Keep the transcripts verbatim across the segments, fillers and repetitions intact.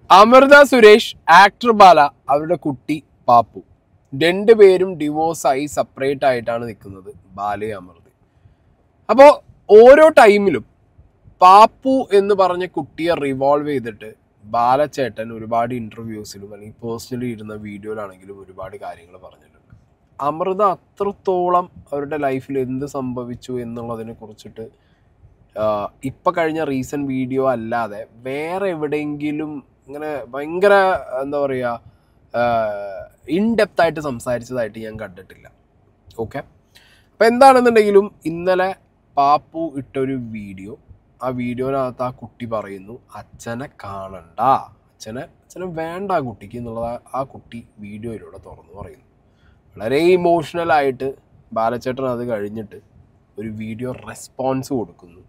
Amrita Suresh, actor ബാല, അവരുടെ കുട്ടി പാപ്പു രണ്ടുപേരും ഡിവോഴ്സായി സെപ്പറേറ്റ് ആയിട്ടാണ് നിൽക്കുന്നത്, ബാലയും അമൃതയും. അപ്പോൾ ഓരോ ടൈമിലും പാപ്പു എന്ന് പറഞ്ഞ കുട്ടിയെ റിവോൾവ് ചെയ്തിട്ട് ബാലച്ചേട്ടൻ ഒരുപാട് ഇൻ്റർവ്യൂസിലും അല്ലെങ്കിൽ പേഴ്സണലി ഇരുന്ന വീഡിയോയിലാണെങ്കിലും ഒരുപാട് കാര്യങ്ങൾ പറഞ്ഞിട്ടുണ്ട്. അമൃത അത്രത്തോളം അവരുടെ ലൈഫിൽ എന്ത് സംഭവിച്ചു എന്നുള്ളതിനെ കുറിച്ചിട്ട് ഇപ്പം കഴിഞ്ഞ റീസെൻറ്റ് വീഡിയോ അല്ലാതെ വേറെ എവിടെയെങ്കിലും ഇങ്ങനെ ഭയങ്കര എന്താ പറയുക ഇൻഡെപ്തായിട്ട് സംസാരിച്ചതായിട്ട് ഞാൻ കണ്ടിട്ടില്ല. ഓക്കെ, അപ്പം എന്താണെന്നുണ്ടെങ്കിലും ഇന്നലെ പാപ്പു ഇട്ടൊരു വീഡിയോ, ആ വീഡിയോനകത്ത് ആ കുട്ടി പറയുന്നു അച്ഛനെ കാണണ്ട, അച്ഛനെ അച്ഛനെ വേണ്ട ആ കുട്ടിക്ക് എന്നുള്ളത് ആ കുട്ടി വീഡിയോയിലൂടെ തുറന്നു പറയുന്നു. വളരെ ഇമോഷണലായിട്ട് ബാലച്ചേട്ടൻ അത് കഴിഞ്ഞിട്ട് ഒരു വീഡിയോ റെസ്പോൺസ് കൊടുക്കുന്നു.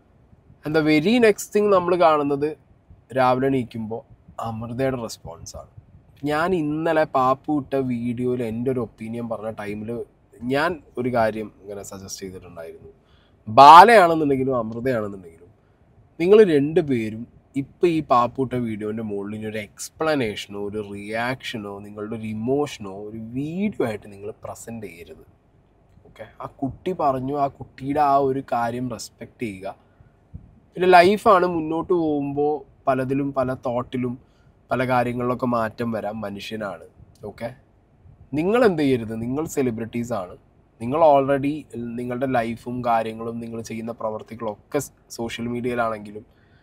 എന്താ വെരി നെക്സ്റ്റ് തിങ് നമ്മൾ കാണുന്നത് രാവിലെ എണീക്കുമ്പോൾ അമൃതയുടെ റെസ്പോൺസാണ്. ഞാൻ ഇന്നലെ പാപ്പു ഇട്ട വീഡിയോയിൽ എൻ്റെ ഒരു ഒപ്പീനിയൻ പറഞ്ഞ ടൈമിൽ ഞാൻ ഒരു കാര്യം ഇങ്ങനെ സജസ്റ്റ് ചെയ്തിട്ടുണ്ടായിരുന്നു. ബാലയാണെന്നുണ്ടെങ്കിലും അമൃതയാണെന്നുണ്ടെങ്കിലും നിങ്ങൾ രണ്ട് പേരും ഇപ്പോൾ ഈ പാപ്പു ഇട്ട വീഡിയോൻ്റെ മുകളിൽ ഒരു എക്സ്പ്ലനേഷനോ ഒരു റിയാക്ഷനോ നിങ്ങളുടെ ഒരു ഇമോഷനോ ഒരു വീഡിയോ ആയിട്ട് നിങ്ങൾ പ്രസൻറ്റ് ചെയ്യരുത്. ഓക്കെ, ആ കുട്ടി പറഞ്ഞു, ആ കുട്ടിയുടെ ആ ഒരു കാര്യം റെസ്പെക്റ്റ് ചെയ്യുക. പിന്നെ ലൈഫാണ്, മുന്നോട്ട് പോകുമ്പോൾ പലതിലും പല തോട്ടിലും പല കാര്യങ്ങളിലൊക്കെ മാറ്റം വരാം, മനുഷ്യനാണ്. ഓക്കെ, നിങ്ങൾ എന്ത് ചെയ്യരുത്, നിങ്ങൾ സെലിബ്രിറ്റീസാണ്, നിങ്ങൾ ഓൾറെഡി നിങ്ങളുടെ ലൈഫും കാര്യങ്ങളും നിങ്ങൾ ചെയ്യുന്ന പ്രവർത്തികളൊക്കെ സോഷ്യൽ മീഡിയയിലാണെങ്കിലും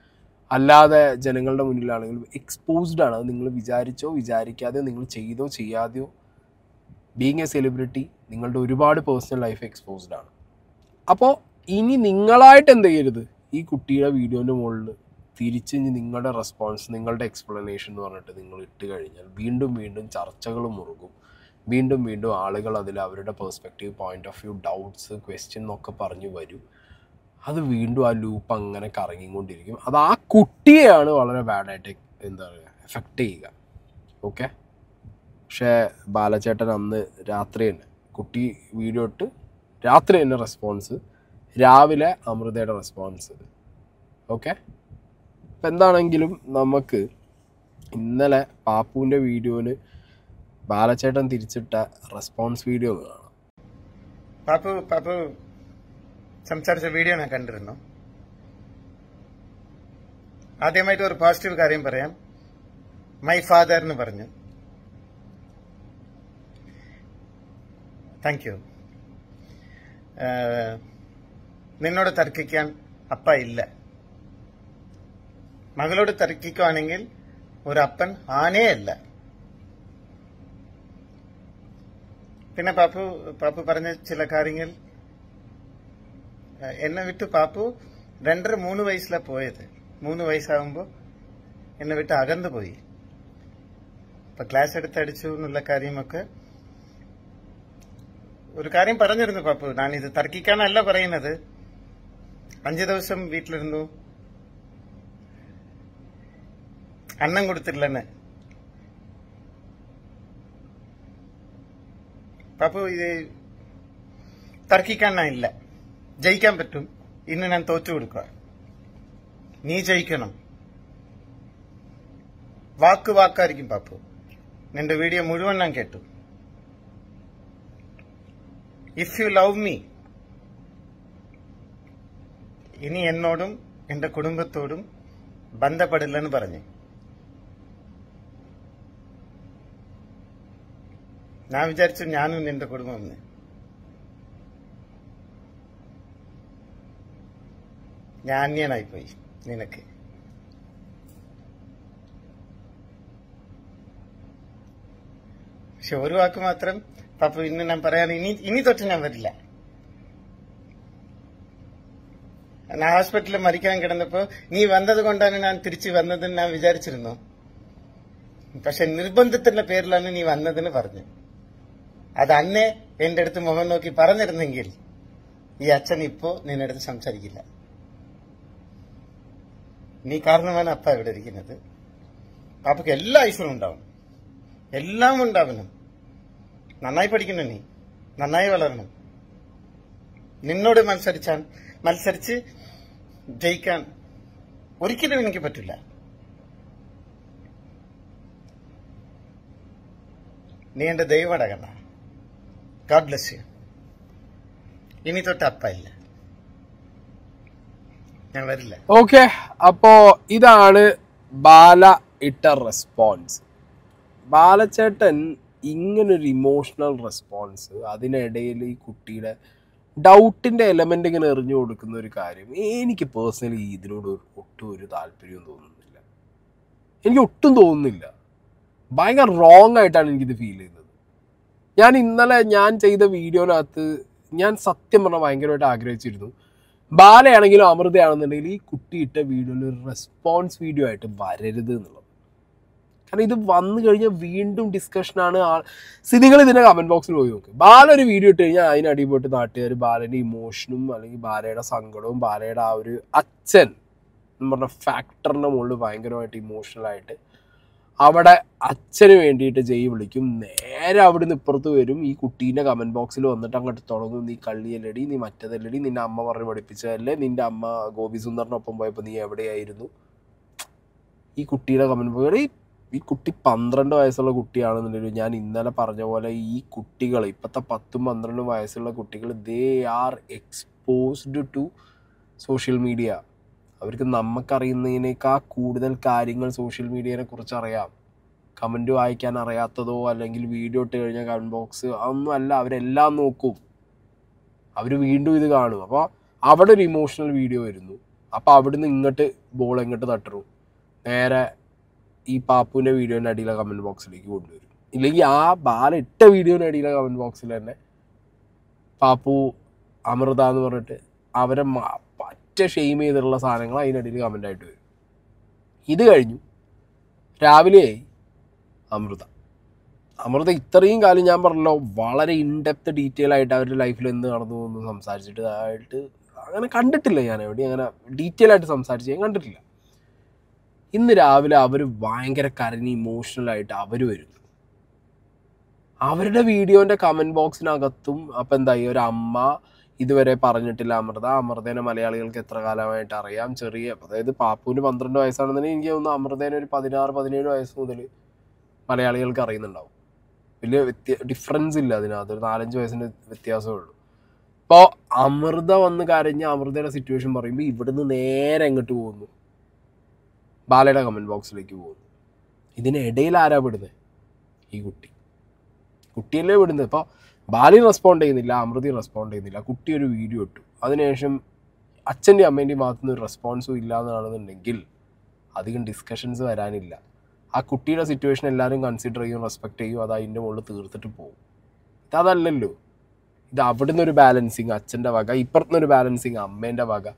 അല്ലാതെ ജനങ്ങളുടെ മുന്നിലാണെങ്കിലും എക്സ്പോസ്ഡ് ആണ്. അത് നിങ്ങൾ വിചാരിച്ചോ വിചാരിക്കാതെയോ നിങ്ങൾ ചെയ്തോ ചെയ്യാതെയോ ബീങ് എ സെലിബ്രിറ്റി നിങ്ങളുടെ ഒരുപാട് പേഴ്സണൽ ലൈഫ് എക്സ്പോസ്ഡ് ആണ്. അപ്പോൾ ഇനി നിങ്ങളായിട്ട് എന്ത് ചെയ്യരുത്, ഈ കുട്ടിയുടെ വീഡിയോൻ്റെ മുകളിൽ തിരിച്ച് നിങ്ങളുടെ റെസ്പോൺസ് നിങ്ങളുടെ എക്സ്പ്ലനേഷൻ എന്ന് പറഞ്ഞിട്ട് നിങ്ങൾ ഇട്ട് കഴിഞ്ഞാൽ വീണ്ടും വീണ്ടും ചർച്ചകൾ മുറുകും. വീണ്ടും വീണ്ടും ആളുകൾ അതിൽ അവരുടെ perspective, point of view, doubts, question എന്നൊക്കെ പറഞ്ഞു വരും. അത് വീണ്ടും ആ ലൂപ്പ് അങ്ങനെ കറങ്ങിക്കൊണ്ടിരിക്കും. അത് ആ കുട്ടിയെയാണ് വളരെ ബാഡായിട്ട് എന്താ പറയുക എഫക്റ്റ് ചെയ്യുക. ഓക്കെ, പക്ഷേ ബാലച്ചേട്ടൻ അന്ന് രാത്രി തന്നെ കുട്ടി വീഡിയോ ഇട്ട് രാത്രി തന്നെ റെസ്പോൺസ്, രാവിലെ അമൃതയുടെ റെസ്പോൺസ്. ഓക്കെ, അപ്പം എന്താണെങ്കിലും നമുക്ക് ഇന്നലെ പാപ്പുവിൻ്റെ വീഡിയോന് ബാലച്ചേട്ടൻ തിരിച്ചിട്ട റെസ്പോൺസ് വീഡിയോ കാണാം. പാപ്പു പാപ്പു സംസാരിച്ച വീഡിയോ ഞാൻ കണ്ടിരുന്നു. ആദ്യമായിട്ട് ഒരു പോസിറ്റീവ് കാര്യം പറയാം. മൈ ഫാദർ എന്ന് പറഞ്ഞു. Thank you. നിന്നോട് തർക്കിക്കാൻ അപ്പ ഇല്ല. മകളോട് തർക്കിക്കുകയാണെങ്കിൽ ഒരു അപ്പൻ ആനേ അല്ല. പിന്നെ പാപ്പു പാപ്പു പറഞ്ഞ ചില കാര്യങ്ങൾ എന്നെ വിട്ട് പാപ്പു രണ്ടര മൂന്ന് വയസ്സിലാ പോയത്. മൂന്ന് വയസ്സാകുമ്പോ എന്നെ വിട്ട് അകന്നു പോയി. ഇപ്പൊ ക്ലാസ് എടുത്തടിച്ചു എന്നുള്ള കാര്യമൊക്കെ ഒരു കാര്യം പറഞ്ഞിരുന്നു പാപ്പു. ഞാനിത് തർക്കിക്കാനല്ല പറയുന്നത്. അഞ്ചു ദിവസം വീട്ടിലിരുന്നു, അന്നം കൊടുത്തില്ലെന്ന്. പാപ്പു ഇത് തർക്കിക്കാൻ ഇല്ല. ജയിക്കാൻ പറ്റും. ഇന്ന് ഞാൻ തോറ്റു കൊടുക്കുക. നീ ജയിക്കണം. വാക്ക് വാക്കായിരിക്കും പാപ്പു. നിന്റെ വീഡിയോ മുഴുവൻ ഞാൻ കേട്ടു. ഇഫ് യു ലവ് മീ, ഇനി എന്നോടും എന്റെ കുടുംബത്തോടും ബന്ധപ്പെടില്ലെന്ന് പറഞ്ഞു. ഞാൻ വിചാരിച്ചു ഞാനും നിന്റെ കുടുംബം എന്ന്. ഞാൻ അന്യനായിപ്പോയി നിനക്ക്. പക്ഷെ ഒരു വാക്ക് മാത്രം പാപ്പു ഇന്ന് ഞാൻ പറയാൻ ഇനി ഇനി തൊട്ട് ഞാൻ വരില്ല. ഞാൻ ഹോസ്പിറ്റലിൽ മരിക്കാൻ കിടന്നപ്പോ നീ വന്നത് കൊണ്ടാണ് ഞാൻ തിരിച്ചു വന്നതെന്ന് ഞാൻ വിചാരിച്ചിരുന്നു. പക്ഷെ നിർബന്ധത്തിന്റെ പേരിലാണ് നീ വന്നതെന്ന് പറഞ്ഞു. അത് അന്നേ എന്റെ അടുത്ത് മുഖം നോക്കി പറഞ്ഞിരുന്നെങ്കിൽ ഈ അച്ഛൻ ഇപ്പോ നിന്റെ അടുത്ത് സംസാരിക്കില്ല. നീ കാരണമാണ് അപ്പ ഇവിടെ ഇരിക്കുന്നത്. പാപ്പയ്ക്ക് എല്ലാ ഐശ്വര്യം ഉണ്ടാവും, എല്ലാം ഉണ്ടാവണം. നന്നായി പഠിക്കണം, നീ നന്നായി വളരണം. നിന്നോട് മത്സരിച്ചാൽ മത്സരിച്ച് ജയിക്കാൻ ഒരിക്കലും എനിക്ക് പറ്റില്ല. നീ എന്റെ ദൈവമാണ് കണ്ണ. God bless you. ഇനി തൊട്ട് അപ്പ ഇല്ല, ഞാൻ വരില്ല. ഓക്കെ, അപ്പോ ഇതാണ് ബാല ഇട്ട റെസ്പോൺസ്. ബാലച്ചേട്ടൻ ഇങ്ങനൊരു ഇമോഷണൽ റെസ്പോൺസ്, അതിനിടയിൽ ഈ കുട്ടിയുടെ ഡൗട്ടിൻ്റെ എലമെൻ്റ് ഇങ്ങനെ എറിഞ്ഞു കൊടുക്കുന്ന ഒരു കാര്യം എനിക്ക് പേഴ്സണലി ഇതിനോട് ഒട്ടും ഒരു താല്പര്യവും തോന്നുന്നില്ല. എനിക്ക് ഒട്ടും തോന്നുന്നില്ല. ഭയങ്കര റോങ് ആയിട്ടാണ് എനിക്കിത് ഫീൽ ചെയ്യുന്നത്. ഞാൻ ഇന്നലെ ഞാൻ ചെയ്ത വീഡിയോനകത്ത് ഞാൻ സത്യം പറഞ്ഞാൽ ഭയങ്കരമായിട്ട് ആഗ്രഹിച്ചിരുന്നു, ബാലയാണെങ്കിലും അമൃതയാണെന്നുണ്ടെങ്കിൽ ഈ കുട്ടി ഇട്ട വീഡിയോയിൽ ഒരു റെസ്പോൺസ് വീഡിയോ ആയിട്ട് വരരുത് എന്നുള്ളത്. കാരണം ഇത് വന്നു കഴിഞ്ഞാൽ വീണ്ടും ഡിസ്കഷനാണ്. ആ നിങ്ങൾ ഇതിൻ്റെ കമൻറ്റ് ബോക്സിൽ പോയി നോക്ക്. ബാല ഒരു വീഡിയോ ഇട്ട് കഴിഞ്ഞാൽ അതിനടി പോയിട്ട് നാട്ടുകാർ ബാലയുടെ ഇമോഷനും അല്ലെങ്കിൽ ബാലയുടെ സങ്കടവും ബാലയുടെ ആ ഒരു അച്ഛൻ എന്ന് പറഞ്ഞ ഫാക്ടറിൻ്റെ മുകളിൽ ഭയങ്കരമായിട്ട് ഇമോഷണലായിട്ട് അവിടെ അച്ഛന് വേണ്ടിയിട്ട് ജയ് വിളിക്കും. നേരെ അവിടുന്ന് ഇപ്പുറത്ത് വരും, ഈ കുട്ടീൻ്റെ കമൻറ്റ് ബോക്സിൽ വന്നിട്ട് അങ്ങോട്ട് തുടങ്ങും, നീ കള്ളിയല്ലടി, നീ മറ്റതല്ലടി, നിൻ്റെ അമ്മ പറഞ്ഞ് പഠിപ്പിച്ചതല്ലേ, നിൻ്റെ അമ്മ ഗോപി സുന്ദറിനൊപ്പം പോയപ്പോൾ നീ എവിടെയായിരുന്നു. ഈ കുട്ടിയുടെ കമൻറ്റ് ബോക്സ്, ഈ കുട്ടി പന്ത്രണ്ട് വയസ്സുള്ള കുട്ടിയാണെന്നുണ്ടെങ്കിൽ ഞാൻ ഇന്നലെ പറഞ്ഞ പോലെ ഈ കുട്ടികൾ ഇപ്പോഴത്തെ പത്തും പന്ത്രണ്ടും വയസ്സുള്ള കുട്ടികൾ they are exposed to social media. അവർക്ക് നമുക്കറിയുന്നതിനേക്കാൾ കൂടുതൽ കാര്യങ്ങൾ സോഷ്യൽ മീഡിയയെ കുറിച്ച് അറിയാം. കമൻറ്റ് വായിക്കാൻ അറിയാത്തതോ അല്ലെങ്കിൽ വീഡിയോ ഇട്ട് കഴിഞ്ഞാൽ കമൻറ്റ് ബോക്സ് അതൊന്നും അല്ല, അവരെല്ലാം നോക്കും. അവർ വീണ്ടും ഇത് കാണും. അപ്പോൾ അവിടെ ഒരു ഇമോഷണൽ വീഡിയോ വരുന്നു. അപ്പോൾ അവിടുന്ന് ഇങ്ങോട്ട് ബോൾ എങ്ങോട്ട് തട്ടറും, നേരെ ഈ പാപ്പുവിൻ്റെ വീഡിയോൻ്റെ അടിയിലെ കമൻറ്റ് ബോക്സിലേക്ക് കൊണ്ടുവരും. ഇല്ലെങ്കിൽ ആ ബാല ഇട്ട വീഡിയോൻ്റെ അടിയിലെ കമൻറ്റ് ബോക്സിൽ തന്നെ പാപ്പു അമൃത എന്ന് പറഞ്ഞിട്ട് അവരെ പറ്റ ഷെയിം ചെയ്തിട്ടുള്ള സാധനങ്ങൾ അതിനിടയിൽ കമൻ്റായിട്ട് വരും. ഇത് കഴിഞ്ഞു രാവിലെയായി അമൃത. അമൃത ഇത്രയും കാലം ഞാൻ പറഞ്ഞല്ലോ വളരെ ഇൻഡെപ്ത് ഡീറ്റെയിൽ ആയിട്ട് അവരുടെ ലൈഫിൽ എന്ത് നടന്നു എന്ന് സംസാരിച്ചിട്ട് ആയിട്ട് അങ്ങനെ കണ്ടിട്ടില്ല. ഞാൻ എവിടെയും അങ്ങനെ ഡീറ്റെയിൽ ആയിട്ട് സംസാരിച്ച് ഞാൻ കണ്ടിട്ടില്ല. ഇന്ന് രാവിലെ അവർ ഭയങ്കര കരഞ്ഞ് ഇമോഷണലായിട്ട് അവർ വരുന്നു. അവരുടെ വീഡിയോൻ്റെ കമൻറ്റ് ബോക്സിനകത്തും അപ്പം എന്തായി, ഒരു അമ്മ ഇതുവരെ പറഞ്ഞിട്ടില്ല അമൃത, അമൃതേനെ മലയാളികൾക്ക് എത്ര കാലമായിട്ട് അറിയാം, ചെറിയ അതായത് പാപ്പുവിന് പന്ത്രണ്ട് വയസ്സാണെന്നുണ്ടെങ്കിൽ എനിക്ക് തോന്നുന്നു അമൃതേനെ ഒരു പതിനാറ് പതിനേഴ് വയസ്സ് മുതൽ മലയാളികൾക്ക് അറിയുന്നുണ്ടാവും. വലിയ വ്യത്യ ഡിഫറൻസ് ഇല്ല അതിനകത്ത്, ഒരു നാലഞ്ച് വയസ്സിൻ്റെ വ്യത്യാസമേ ഉള്ളൂ. അപ്പോൾ അമൃത വന്ന് കരഞ്ഞ് അമൃതയുടെ സിറ്റുവേഷൻ പറയുമ്പോൾ ഇവിടുന്ന് നേരെ എങ്ങോട്ട് പോകുന്നു, ബാലയുടെ കമൻറ്റ് ബോക്സിലേക്ക് പോകുന്നു. ഇതിനിടയിൽ ആരാ വിടുന്നത്? ഈ കുട്ടി കുട്ടിയല്ലേ വിടുന്നത്. ഇപ്പോൾ ബാലി റെസ്പോണ്ട് ചെയ്യുന്നില്ല, അമൃതി റെസ്പോണ്ട് ചെയ്യുന്നില്ല. കുട്ടി ഒരു വീഡിയോ ഇട്ടു, അതിനുശേഷം അച്ഛൻ്റെയും അമ്മേൻ്റെയും ഭാഗത്തുനിന്ന് ഒരു റെസ്പോൺസും ഇല്ല എന്നാണെന്നുണ്ടെങ്കിൽ അധികം ഡിസ്കഷൻസ് വരാനില്ല. ആ കുട്ടിയുടെ സിറ്റുവേഷൻ എല്ലാവരും കൺസിഡർ ചെയ്യും, റെസ്പെക്റ്റ് ചെയ്യും, അത് അതിൻ്റെ മുകളിൽ തീർത്തിട്ട് പോകും. ഇതതല്ലല്ലോ. ഇത് അവിടുന്ന് ഒരു ബാലൻസിങ് അച്ഛൻ്റെ വക, ഇപ്പുറത്തുനിന്നൊരു ബാലൻസിങ് അമ്മേൻ്റെ വക.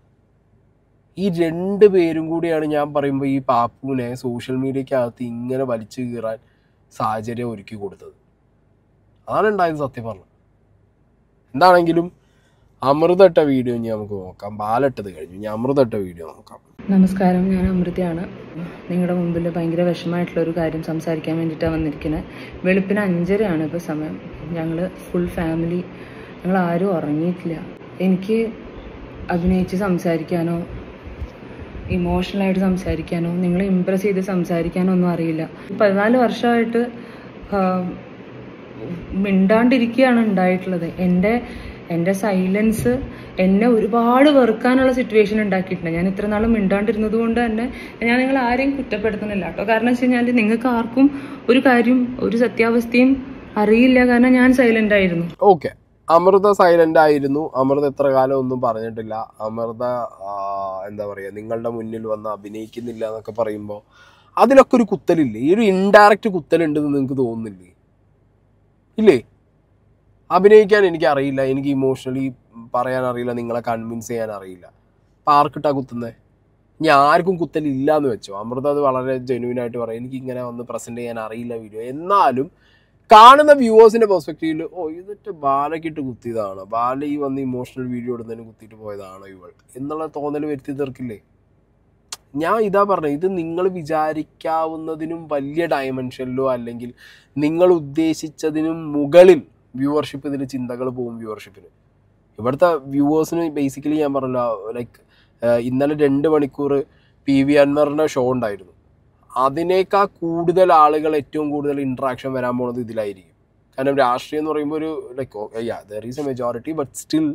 ഈ രണ്ട് പേരും കൂടിയാണ് ഞാൻ പറയുമ്പോൾ ഈ പാപ്പുവിനെ സോഷ്യൽ മീഡിയക്കകത്ത് ഇങ്ങനെ വലിച്ചു കീറാൻ സാഹചര്യം ഒരുക്കി കൊടുത്തത്. അതാണ് ഉണ്ടായത് സത്യം പറഞ്ഞു. എന്താണെങ്കിലും അമൃതട്ട വീഡിയോ ഇനി നമുക്ക് നോക്കാം. ബാലട്ടത് കഴിഞ്ഞു, ഇനി അമൃതട്ട വീഡിയോ നോക്കാം. നമസ്കാരം, ഞാൻ അമൃതയാണ്. നിങ്ങളുടെ മുമ്പിൽ ഭയങ്കര വിഷമമായിട്ടുള്ളൊരു കാര്യം സംസാരിക്കാൻ വേണ്ടിയിട്ടാണ് വന്നിരിക്കുന്നത്. വെളുപ്പിന് അഞ്ചരയാണ് ഇപ്പോൾ സമയം. ഞങ്ങൾ ഫുൾ ഫാമിലി ഞങ്ങൾ ആരും ഉറങ്ങിയിട്ടില്ല. എനിക്ക് അഭിനയിച്ച് സംസാരിക്കാനോ ഇമോഷണലായിട്ട് സംസാരിക്കാനോ നിങ്ങളെ ഇമ്പ്രസ് ചെയ്ത് സംസാരിക്കാനോ ഒന്നും അറിയില്ല. പതിനാല് വർഷമായിട്ട് മിണ്ടാണ്ടിരിക്കുകയാണ് ഉണ്ടായിട്ടുള്ളത്. എൻ്റെ എൻ്റെ സൈലൻസ് എന്നെ ഒരുപാട് വെറുക്കാനുള്ള സിറ്റുവേഷൻ ഉണ്ടാക്കിയിട്ടുണ്ട്. ഞാൻ ഇത്ര നാളും മിണ്ടാണ്ടിരുന്നത് കൊണ്ട് തന്നെ ഞാൻ നിങ്ങൾ ആരെയും കുറ്റപ്പെടുത്തുന്നില്ല കേട്ടോ. കാരണം വെച്ച് കഴിഞ്ഞാൽ നിങ്ങൾക്ക് ആർക്കും ഒരു കാര്യം ഒരു സത്യാവസ്ഥയും അറിയില്ല, കാരണം ഞാൻ സൈലന്റ് ആയിരുന്നു. ഓക്കെ, അമൃത സൈലന്റ് ആയിരുന്നു. അമൃത എത്ര കാലം ഒന്നും പറഞ്ഞിട്ടില്ല. അമൃത എന്താ പറയുക, നിങ്ങളുടെ മുന്നിൽ വന്ന് അഭിനയിക്കുന്നില്ല എന്നൊക്കെ പറയുമ്പോൾ അതിലൊക്കെ ഒരു കുത്തലില്ലേ? ഈ ഒരു ഇൻഡയറക്റ്റ് കുത്തലുണ്ടെന്ന് നിങ്ങൾക്ക് തോന്നുന്നില്ലേ? ഇല്ലേ? അഭിനയിക്കാൻ എനിക്ക് അറിയില്ല, എനിക്ക് ഇമോഷണലി പറയാൻ അറിയില്ല, നിങ്ങളെ കൺവിൻസ് ചെയ്യാൻ അറിയില്ല. അപ്പം ആർക്കിട്ടാ കുത്തുന്നത്? ഇനി ആർക്കും കുത്തലില്ല എന്ന് വെച്ചോ. അമൃത അത് വളരെ ജെന്യൂനായിട്ട് പറയും, എനിക്ക് ഇങ്ങനെ വന്ന് പ്രസൻറ്റ് ചെയ്യാൻ അറിയില്ല വീഡിയോ. എന്നാലും കാണുന്ന വ്യൂവേഴ്സിൻ്റെ പെർസ്പെക്റ്റീവിൽ ഓ ഇതിട്ട് ബാലക്കിട്ട് കുത്തിയതാണ്, ബാല ഈ വന്ന് ഇമോഷണൽ വീഡിയോ ഇടുന്നതിന് കുത്തിയിട്ട് പോയതാണോ ഇവൾ എന്നുള്ള തോന്നൽ വരുത്തി തീർക്കില്ലേ? ഞാൻ ഇതാ പറഞ്ഞത്, ഇത് നിങ്ങൾ വിചാരിക്കാവുന്നതിനും വലിയ ഡയമെൻഷനിലോ അല്ലെങ്കിൽ നിങ്ങൾ ഉദ്ദേശിച്ചതിനും മുകളിൽ വ്യൂവർഷിപ്പ് ഇതിൽ ചിന്തകൾ പോകും. വ്യൂവർഷിപ്പിന് ഇവിടുത്തെ വ്യൂവേഴ്സിന് ബേസിക്കലി ഞാൻ പറഞ്ഞല്ലോ, ലൈക്ക് ഇന്നലെ രണ്ട് മണിക്കൂർ പി വി അൻവറിൻ്റെ ഷോ ഉണ്ടായിരുന്നു. അതിനേക്കാൾ കൂടുതൽ ആളുകൾ ഏറ്റവും കൂടുതൽ ഇൻട്രാക്ഷൻ വരാൻ പോകുന്നത് ഇതിലായിരിക്കും. കാരണം രാഷ്ട്രീയം എന്ന് പറയുമ്പോൾ ഒരു like yeah there is a majority, but still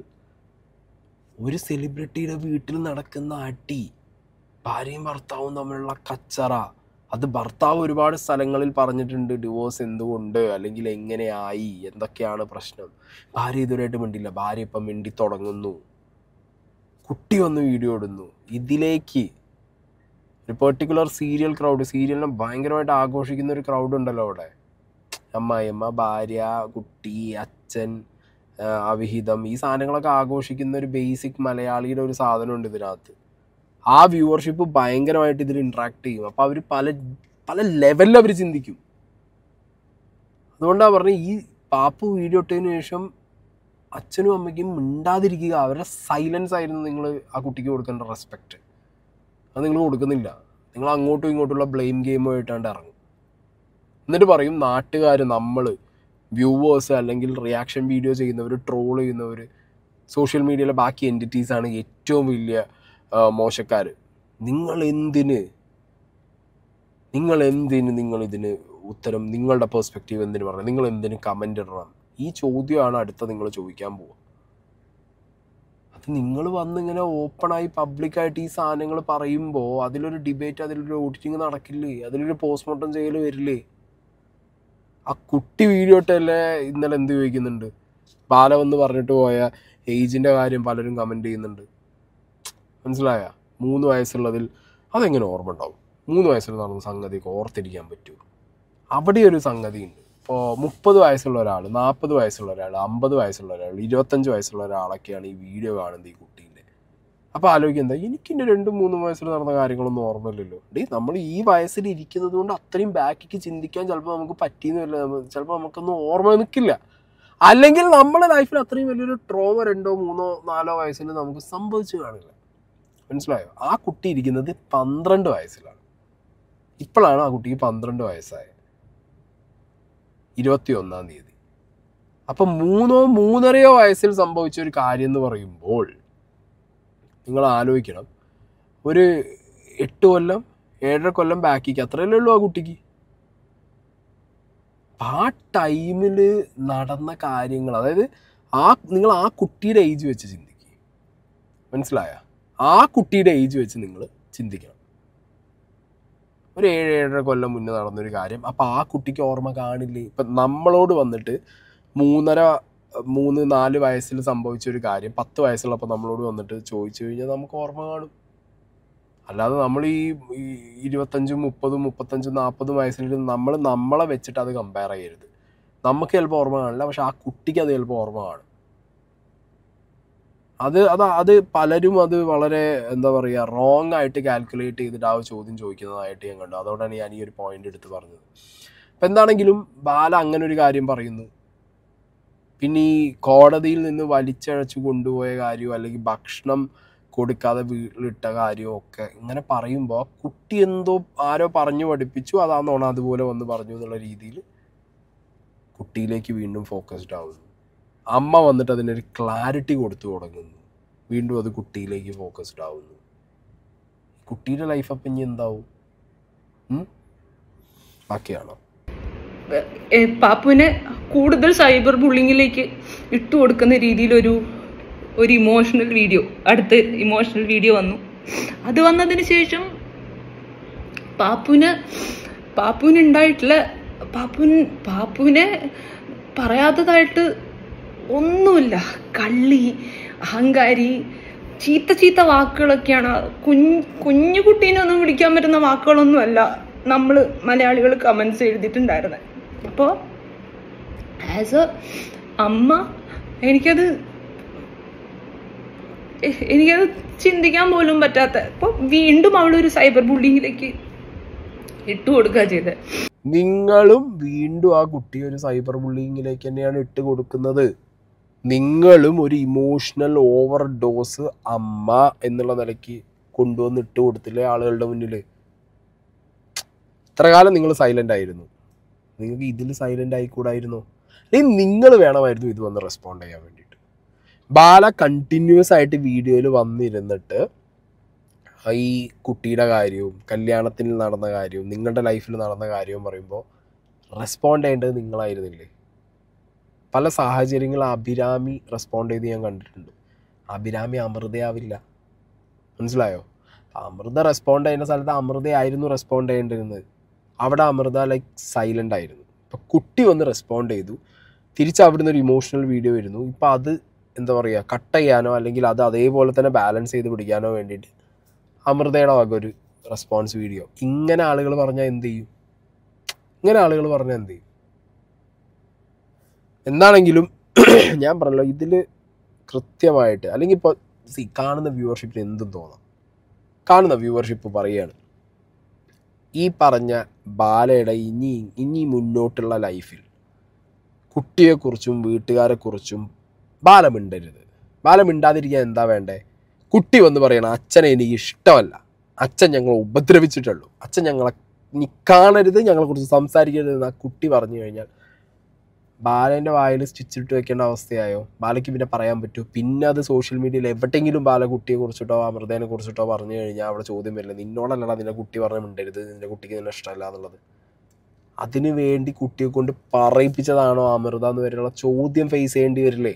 ഒരു സെലിബ്രിറ്റിയുടെ വീട്ടിൽ നടക്കുന്ന അടി, ഭാര്യയും ഭർത്താവും തമ്മിലുള്ള കച്ചറ, അത് ഭർത്താവ് ഒരുപാട് സ്ഥലങ്ങളിൽ പറഞ്ഞിട്ടുണ്ട് ഡിവോഴ്സ് എന്തുകൊണ്ട് അല്ലെങ്കിൽ എങ്ങനെയായി, എന്തൊക്കെയാണ് പ്രശ്നം. ഭാര്യ ഇതുവരെയായിട്ട് മിണ്ടില്ല, ഭാര്യ ഇപ്പം മിണ്ടി തുടങ്ങുന്നു, കുട്ടി വന്ന് വീഡിയോ ഇടുന്നു. ഇതിലേക്ക് ഒരു പെർട്ടിക്കുലർ സീരിയൽ ക്രൗഡ്, സീരിയലിനെ ഭയങ്കരമായിട്ട് ആഘോഷിക്കുന്ന ഒരു ക്രൗഡ് ഉണ്ടല്ലോ അവിടെ. അമ്മായിയമ്മ, ഭാര്യ, കുട്ടി, അച്ഛൻ, അവിഹിതം, ഈ സാധനങ്ങളൊക്കെ ആഘോഷിക്കുന്ന ഒരു ബേസിക് മലയാളിയുടെ ഒരു സാധനമുണ്ട് ഇതിനകത്ത്. ആ വ്യൂവർഷിപ്പ് ഭയങ്കരമായിട്ട് ഇതിൽ ഇൻട്രാക്ട് ചെയ്യും. അപ്പോൾ അവർ പല പല ലെവലിൽ അവർ ചിന്തിക്കും. അതുകൊണ്ടാണ് പറഞ്ഞത് ഈ പാപ്പു വീഡിയോ ഇട്ടതിന് ശേഷം അച്ഛനും അമ്മയ്ക്കും മിണ്ടാതിരിക്കുക. അവരുടെ സൈലൻസ് ആയിരുന്നു നിങ്ങൾ ആ കുട്ടിക്ക് കൊടുക്കേണ്ട റെസ്പെക്റ്റ്. അത് നിങ്ങൾ കൊടുക്കുന്നില്ല. നിങ്ങൾ അങ്ങോട്ടും ഇങ്ങോട്ടുള്ള ബ്ലെയിം ഗെയിമുമായിട്ടാണ്ട് ഇറങ്ങും. എന്നിട്ട് പറയും നാട്ടുകാർ, നമ്മൾ വ്യൂവേഴ്സ് അല്ലെങ്കിൽ റിയാക്ഷൻ വീഡിയോ ചെയ്യുന്നവർ, ട്രോൾ ചെയ്യുന്നവർ, സോഷ്യൽ മീഡിയയിലെ ബാക്കി എൻറ്റിറ്റീസാണ് ഏറ്റവും വലിയ മോശക്കാർ. നിങ്ങൾ എന്തിന് നിങ്ങൾ എന്തിന് നിങ്ങൾ ഇതിന് ഉത്തരം, നിങ്ങളുടെ പെർസ്പെക്റ്റീവ് എന്തിനു പറയണം, നിങ്ങൾ എന്തിന് കമൻ്റ് ഇടണം? ഈ ചോദ്യമാണ് അടുത്ത നിങ്ങൾ ചോദിക്കാൻ പോവുക. അത് നിങ്ങൾ വന്നിങ്ങനെ ഓപ്പണായി പബ്ലിക്കായിട്ട് ഈ സാധനങ്ങൾ പറയുമ്പോൾ അതിലൊരു ഡിബേറ്റ്, അതിലൊരു ഓഡിറ്റിങ് നടക്കില്ലേ, അതിലൊരു പോസ്റ്റ്മോർട്ടം ചെയ്യൽ വരില്ലേ? ആ കുട്ടി വീഡിയോ ഇട്ടല്ലേ ഇന്നലെ എന്ത് ചോദിക്കുന്നുണ്ട്, ബാല വന്ന് പറഞ്ഞിട്ട് പോയ ഏജിൻ്റെ കാര്യം പലരും കമൻറ്റ് ചെയ്യുന്നുണ്ട്. മനസ്സിലായ? മൂന്ന് വയസ്സുള്ളതിൽ അതെങ്ങനെ ഓർമ്മ ഉണ്ടാവും? മൂന്ന് വയസ്സിൽ നടന്ന സംഗതിയൊക്കെ ഓർത്തിരിക്കാൻ പറ്റുമോ? അവിടെ ഒരു സംഗതി ഉണ്ട്. ഇപ്പോൾ മുപ്പത് വയസ്സുള്ള ഒരാൾ, നാൽപ്പത് വയസ്സുള്ള ഒരാൾ, അമ്പത് വയസ്സുള്ള ഒരാൾ, ഇരുപത്തഞ്ച് വയസ്സുള്ള ഒരാളൊക്കെയാണ് ഈ വീഡിയോ കാണുന്നത് ഈ കുട്ടീൻ്റെ. അപ്പോൾ ആലോചിക്കുക, എന്താ എനിക്കിൻ്റെ രണ്ടും മൂന്നും വയസ്സിൽ നടന്ന കാര്യങ്ങളൊന്നും ഓർമ്മയില്ലല്ലോ. ഡേ, നമ്മൾ ഈ വയസ്സിൽ ഇരിക്കുന്നത് കൊണ്ട് അത്രയും ബാക്കിക്ക് ചിന്തിക്കാൻ ചിലപ്പോൾ നമുക്ക് പറ്റിയെന്ന് വരില്ല, ചിലപ്പോൾ നമുക്കൊന്നും ഓർമ്മ നിൽക്കില്ല. അല്ലെങ്കിൽ നമ്മുടെ ലൈഫിൽ അത്രയും വലിയൊരു ട്രോമ രണ്ടോ മൂന്നോ നാലോ വയസ്സിൽ നമുക്ക് സംഭവിച്ചു കാണില്ല. മനസ്സിലായോ? ആ കുട്ടി ഇരിക്കുന്നത് പന്ത്രണ്ട് വയസ്സിലാണ്. ഇപ്പോഴാണ് ആ കുട്ടിക്ക് പന്ത്രണ്ട് വയസ്സായത്, ഇരുപത്തി ഒന്നാം തീയതി. അപ്പം മൂന്നോ മൂന്നരയോ വയസ്സിൽ സംഭവിച്ച ഒരു കാര്യം എന്ന് പറയുമ്പോൾ നിങ്ങൾ ആലോചിക്കണം, ഒരു എട്ട് കൊല്ലം ഏഴര കൊല്ലം ബാക്കിക്ക് അത്രയല്ലേ ഉള്ളൂ ആ കുട്ടിക്ക്. ആ ടൈമിൽ നടന്ന കാര്യങ്ങൾ, അതായത് ആ നിങ്ങൾ ആ കുട്ടിയുടെ ഏജ് വെച്ച് ചിന്തിക്കുക. മനസ്സിലായ? ആ കുട്ടിയുടെ ഏജ് വെച്ച് നിങ്ങൾ ചിന്തിക്കണം. ഒരു ഏഴ് ഏഴര കൊല്ലം മുന്നേ നടന്നൊരു കാര്യം. അപ്പോൾ ആ കുട്ടിക്ക് ഓർമ്മ കാണില്ലേ? ഇപ്പം നമ്മളോട് വന്നിട്ട് മൂന്നര മൂന്ന് നാല് വയസ്സിൽ സംഭവിച്ചൊരു കാര്യം പത്ത് വയസ്സുള്ളപ്പോൾ നമ്മളോട് വന്നിട്ട് ചോദിച്ചു കഴിഞ്ഞാൽ നമുക്ക് ഓർമ്മ കാണും. അല്ലാതെ നമ്മൾ ഈ ഇരുപത്തഞ്ചും മുപ്പതും മുപ്പത്തഞ്ചും നാൽപ്പതും വയസ്സിൽ നമ്മൾ നമ്മളെ വെച്ചിട്ട് അത് കമ്പയർ ചെയ്യരുത്. നമുക്ക് ചിലപ്പോൾ ഓർമ്മ കാണില്ല, പക്ഷെ ആ കുട്ടിക്ക് അത് ചിലപ്പോൾ ഓർമ്മ കാണും. അത് അത് അത് പലരും അത് വളരെ എന്താ പറയുക റോങ് ആയിട്ട് കാൽക്കുലേറ്റ് ചെയ്തിട്ട് ആ ചോദ്യം ചോദിക്കുന്നതായിട്ട് ഞാൻ കണ്ടു. അതുകൊണ്ടാണ് ഞാൻ ഈ ഒരു പോയിന്റ് എടുത്ത് പറഞ്ഞത്. അപ്പം എന്താണെങ്കിലും ബാല അങ്ങനെ ഒരു കാര്യം പറയുന്നു. പിന്നെ ഈ കോടതിയിൽ നിന്ന് വലിച്ചഴച്ചു കൊണ്ടുപോയ കാര്യമോ അല്ലെങ്കിൽ ഭക്ഷണം കൊടുക്കാതെ വീട്ടിലിട്ട കാര്യമോ ഒക്കെ ഇങ്ങനെ പറയുമ്പോൾ കുട്ടി എന്തോ ആരോ പറഞ്ഞു പഠിപ്പിച്ചു, അതാണെന്നോണം അതുപോലെ വന്ന് പറഞ്ഞു എന്നുള്ള രീതിയിൽ കുട്ടിയിലേക്ക് വീണ്ടും ഫോക്കസ്ഡ് ആവുന്നു. അമ്മ വന്നിട്ട് അതിനൊരു ക്ലാരിറ്റി കൊടുത്തു തുടങ്ങുന്നു. വീണ്ടും അത് കുട്ടിയിലേക്ക് ഫോക്കസ്ഡ് ആവുന്നു. കുട്ടിയുടെ ലൈഫ് അപ്പം ഇനി എന്താവും? ബാക്കിയാണോ? പാപ്പുവിനെ കൂടുതൽ സൈബർ ബുള്ളിങ്ങിലേക്ക് ഇട്ടു കൊടുക്കുന്ന രീതിയിലൊരു ഒരു ഇമോഷണൽ വീഡിയോ, അടുത്ത് ഇമോഷണൽ വീഡിയോ വന്നു. അത് വന്നതിന് ശേഷം പാപ്പുവിന് പാപ്പുവിന് ഉണ്ടായിട്ടുള്ള പാപ്പുവിൻ പാപ്പുവിനെ പറയാത്തതായിട്ട് ഒന്നുമില്ല. കള്ളി, അഹങ്കാരി, ചീത്ത ചീത്ത വാക്കുകളൊക്കെയാണ്. കുഞ്ഞു കുഞ്ഞു കുട്ടീനൊന്നും വിളിക്കാൻ പറ്റുന്ന വാക്കുകളൊന്നുമല്ല നമ്മൾ മലയാളികൾ കമൻസ് എഴുതിയിട്ടുണ്ടായിരുന്നത്. അപ്പോൾ ആസ് എ അമ്മ എനിക്കത് എനിക്കത് ചിന്തിക്കാൻ പോലും പറ്റാത്ത. അപ്പോൾ വീണ്ടും അവളൊരു സൈബർ ബുള്ളിങ്ങിലേക്ക് ഇട്ടു കൊടുക്കുക ചെയ്തത്. നിങ്ങളും വീണ്ടും ആ കുട്ടി ഒരു സൈബർ ബുള്ളിങ്ങിലേക്ക് തന്നെയാണ് ഇട്ട് കൊടുക്കുന്നത്. നിങ്ങളും ഒരു ഇമോഷണൽ ഓവർ ഡോസ് അമ്മ എന്നുള്ള നിലയ്ക്ക് കൊണ്ടുവന്ന് ഇട്ട് കൊടുത്തില്ലേ ആളുകളുടെ മുന്നിൽ. ഇത്ര കാലം നിങ്ങൾ സൈലൻ്റ് ആയിരുന്നു, നിങ്ങൾക്ക് ഇതിൽ സൈലൻ്റ് ആയിക്കൂടായിരുന്നോ? അല്ലെങ്കിൽ നിങ്ങൾ വേണമായിരുന്നു ഇത് വന്ന് റെസ്പോണ്ട് ചെയ്യാൻ വേണ്ടിയിട്ട്. ബാല കണ്ടിന്യൂസ് ആയിട്ട് വീഡിയോയിൽ വന്നിരുന്നിട്ട് ഈ കുട്ടിയുടെ കാര്യവും കല്യാണത്തിൽ നടന്ന കാര്യവും നിങ്ങളുടെ ലൈഫിൽ നടന്ന കാര്യവും പറയുമ്പോൾ റെസ്പോണ്ട് ചെയ്യേണ്ടത് നിങ്ങളായിരുന്നില്ലേ? പല സാഹചര്യങ്ങൾ അഭിരാമി റെസ്പോണ്ട് ചെയ്ത് ഞാൻ കണ്ടിട്ടുണ്ട്. അഭിരാമി അമൃതയാവില്ല. മനസ്സിലായോ? അമൃത റെസ്പോണ്ട് ചെയ്യുന്ന സ്ഥലത്ത് അമൃതയായിരുന്നു റെസ്പോണ്ട് ചെയ്യേണ്ടിരുന്നത്. അവിടെ അമൃത ലൈക്ക് സൈലൻ്റ് ആയിരുന്നു. ഇപ്പോൾ കുട്ടി വന്ന് റെസ്പോണ്ട് ചെയ്തു, തിരിച്ച് അവിടുന്ന് ഒരു ഇമോഷണൽ വീഡിയോ വരുന്നു. ഇപ്പോൾ അത് എന്താ പറയുക, കട്ട് ചെയ്യാനോ അല്ലെങ്കിൽ അത് അതേപോലെ തന്നെ ബാലൻസ് ചെയ്ത് പിടിക്കാനോ വേണ്ടിയിട്ട് അമൃതയുടെ വക ഒരു റെസ്പോൺസ് വീഡിയോ. ഇങ്ങനെ ആളുകൾ പറഞ്ഞാൽ എന്ത് ചെയ്യും? ഇങ്ങനെ ആളുകൾ പറഞ്ഞാൽ എന്ത് ചെയ്യും? എന്താണെങ്കിലും ഞാൻ പറഞ്ഞല്ലോ, ഇതിൽ കൃത്യമായിട്ട് അല്ലെങ്കിൽ ഇപ്പോൾ സി കാണുന്ന വ്യൂവർഷിപ്പിന് എന്തും തോന്നാം. കാണുന്ന വ്യൂവർഷിപ്പ് പറയുകയാണ്, ഈ പറഞ്ഞ ബാലയുടെ ഇനി ഇനി മുന്നോട്ടുള്ള ലൈഫിൽ കുട്ടിയെക്കുറിച്ചും വീട്ടുകാരെക്കുറിച്ചും ബാല മിണ്ടരുത്. ബാല മിണ്ടാതിരിക്കാൻ എന്താ വേണ്ടേ? കുട്ടി വന്ന് പറയണം, അച്ഛനെ എനിക്ക് ഇഷ്ടമല്ല, അച്ഛൻ ഞങ്ങളെ ഉപദ്രവിച്ചിട്ടുള്ളൂ, അച്ഛൻ ഞങ്ങളെ ഇനി കാണരുത്, ഞങ്ങളെക്കുറിച്ച് സംസാരിക്കരുത് എന്ന് ആ കുട്ടി പറഞ്ഞു കഴിഞ്ഞാൽ ബാലേൻ്റെ വായിൽ സ്റ്റിച്ചിട്ട് വെക്കേണ്ട അവസ്ഥയായോ? ബാലയ്ക്ക് പിന്നെ പറയാൻ പറ്റുമോ? പിന്നെ അത് സോഷ്യൽ മീഡിയയിൽ എവിടെയെങ്കിലും ബാല കുട്ടിയെ കുറിച്ചിട്ടോ അമൃതേനെ കുറിച്ചിട്ടോ പറഞ്ഞു കഴിഞ്ഞാൽ അവിടെ ചോദ്യം വരില്ല, നിന്നോടല്ലടാ നിന്റെ കുട്ടി പറഞ്ഞ് മിണ്ടരുത്, നിന്റെ കുട്ടിക്ക് നിന്നെ ഇഷ്ടമല്ല എന്നുള്ളത്. അതിന് വേണ്ടി കുട്ടിയെ കൊണ്ട് പറയിപ്പിച്ചതാണോ അമൃത എന്ന് വരെയുള്ള ചോദ്യം ഫേസ് ചെയ്യേണ്ടി വരില്ലേ?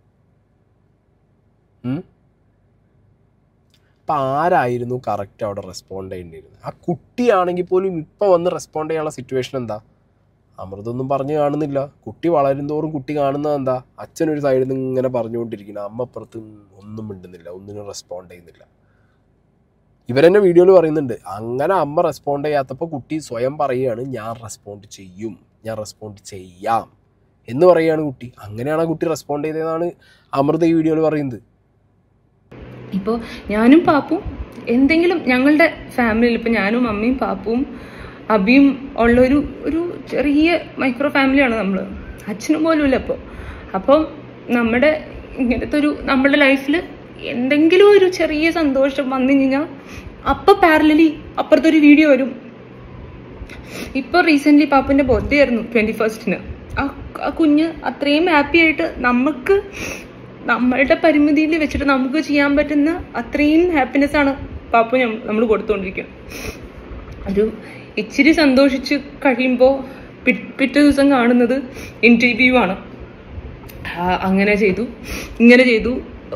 അപ്പം ആരായിരുന്നു കറക്റ്റ് അവിടെ റെസ്പോണ്ട് ചെയ്യേണ്ടിയിരുന്നത്? ആ കുട്ടിയാണെങ്കിൽ പോലും ഇപ്പോൾ വന്ന് റെസ്പോണ്ട് ചെയ്യാനുള്ള സിറ്റുവേഷൻ എന്താ? അമൃതൊന്നും പറഞ്ഞ് കാണുന്നില്ല. കുട്ടി വളരുന്തോറും കുട്ടി കാണുന്നത് എന്താ? അച്ഛനൊരു സൈഡിൽ നിന്ന് ഇങ്ങനെ പറഞ്ഞുകൊണ്ടിരിക്കണം, അമ്മ അപ്പുറത്ത് ഒന്നും മിണ്ടുന്നില്ല, ഒന്നിനും റെസ്പോണ്ട് ചെയ്യുന്നില്ല. ഇവരെന്നെ വീഡിയോയിൽ പറയുന്നുണ്ട്, അങ്ങനെ അമ്മ റെസ്പോണ്ട് ചെയ്യാത്തപ്പോൾ കുട്ടി സ്വയം പറയുകയാണ്, ഞാൻ റെസ്പോണ്ട് ചെയ്യും, ഞാൻ റെസ്പോണ്ട് ചെയ്യാം എന്ന് പറയുകയാണ് കുട്ടി. അങ്ങനെയാണ് കുട്ടി റെസ്പോണ്ട് ചെയ്തതെന്നാണ് അമൃത ഈ വീഡിയോയിൽ പറയുന്നത്. ഇപ്പോൾ ഞാനും പാപ്പും എന്തെങ്കിലും ഞങ്ങളുടെ ഫാമിലിയിൽ ഇപ്പോൾ ഞാനും അമ്മയും പാപ്പും അബിയും ഉള്ളൊരു ഒരു ചെറിയ മൈക്രോ ഫാമിലിയാണ് നമ്മൾ. അച്ഛനും പോലും ഇല്ല ഇപ്പോൾ. അപ്പം നമ്മുടെ ഇങ്ങനത്തെ ഒരു നമ്മുടെ ലൈഫിൽ എന്തെങ്കിലും ഒരു ചെറിയ സന്തോഷം വന്നു കഴിഞ്ഞാൽ അപ്പം പാരലലി അപ്പുറത്തൊരു വീഡിയോ വരും. ഇപ്പോൾ റീസെൻ്റ്ലി പാപ്പൻ്റെ ബർത്ത്ഡേ ആയിരുന്നു ട്വൻറ്റി ഫസ്റ്റിന്. ആ കുഞ്ഞ് അത്രയും ഹാപ്പി ആയിട്ട് നമുക്ക് നമ്മളുടെ പരിമിതിയിൽ വെച്ചിട്ട് നമുക്ക് ചെയ്യാൻ പറ്റുന്ന അത്രയും ഹാപ്പിനെസ് ആണ് പാപ്പ നമ്മൾ കൊടുത്തുകൊണ്ടിരിക്കുന്നത്. ഒരു ഇച്ചിരി സന്തോഷിച്ച് കഴിയുമ്പോൾ പിറ്റേ ദിവസം കാണുന്നത് ഇന്റർവ്യൂ ആണ്. അങ്ങനെ ചെയ്തു, ഇങ്ങനെ ചെയ്തു,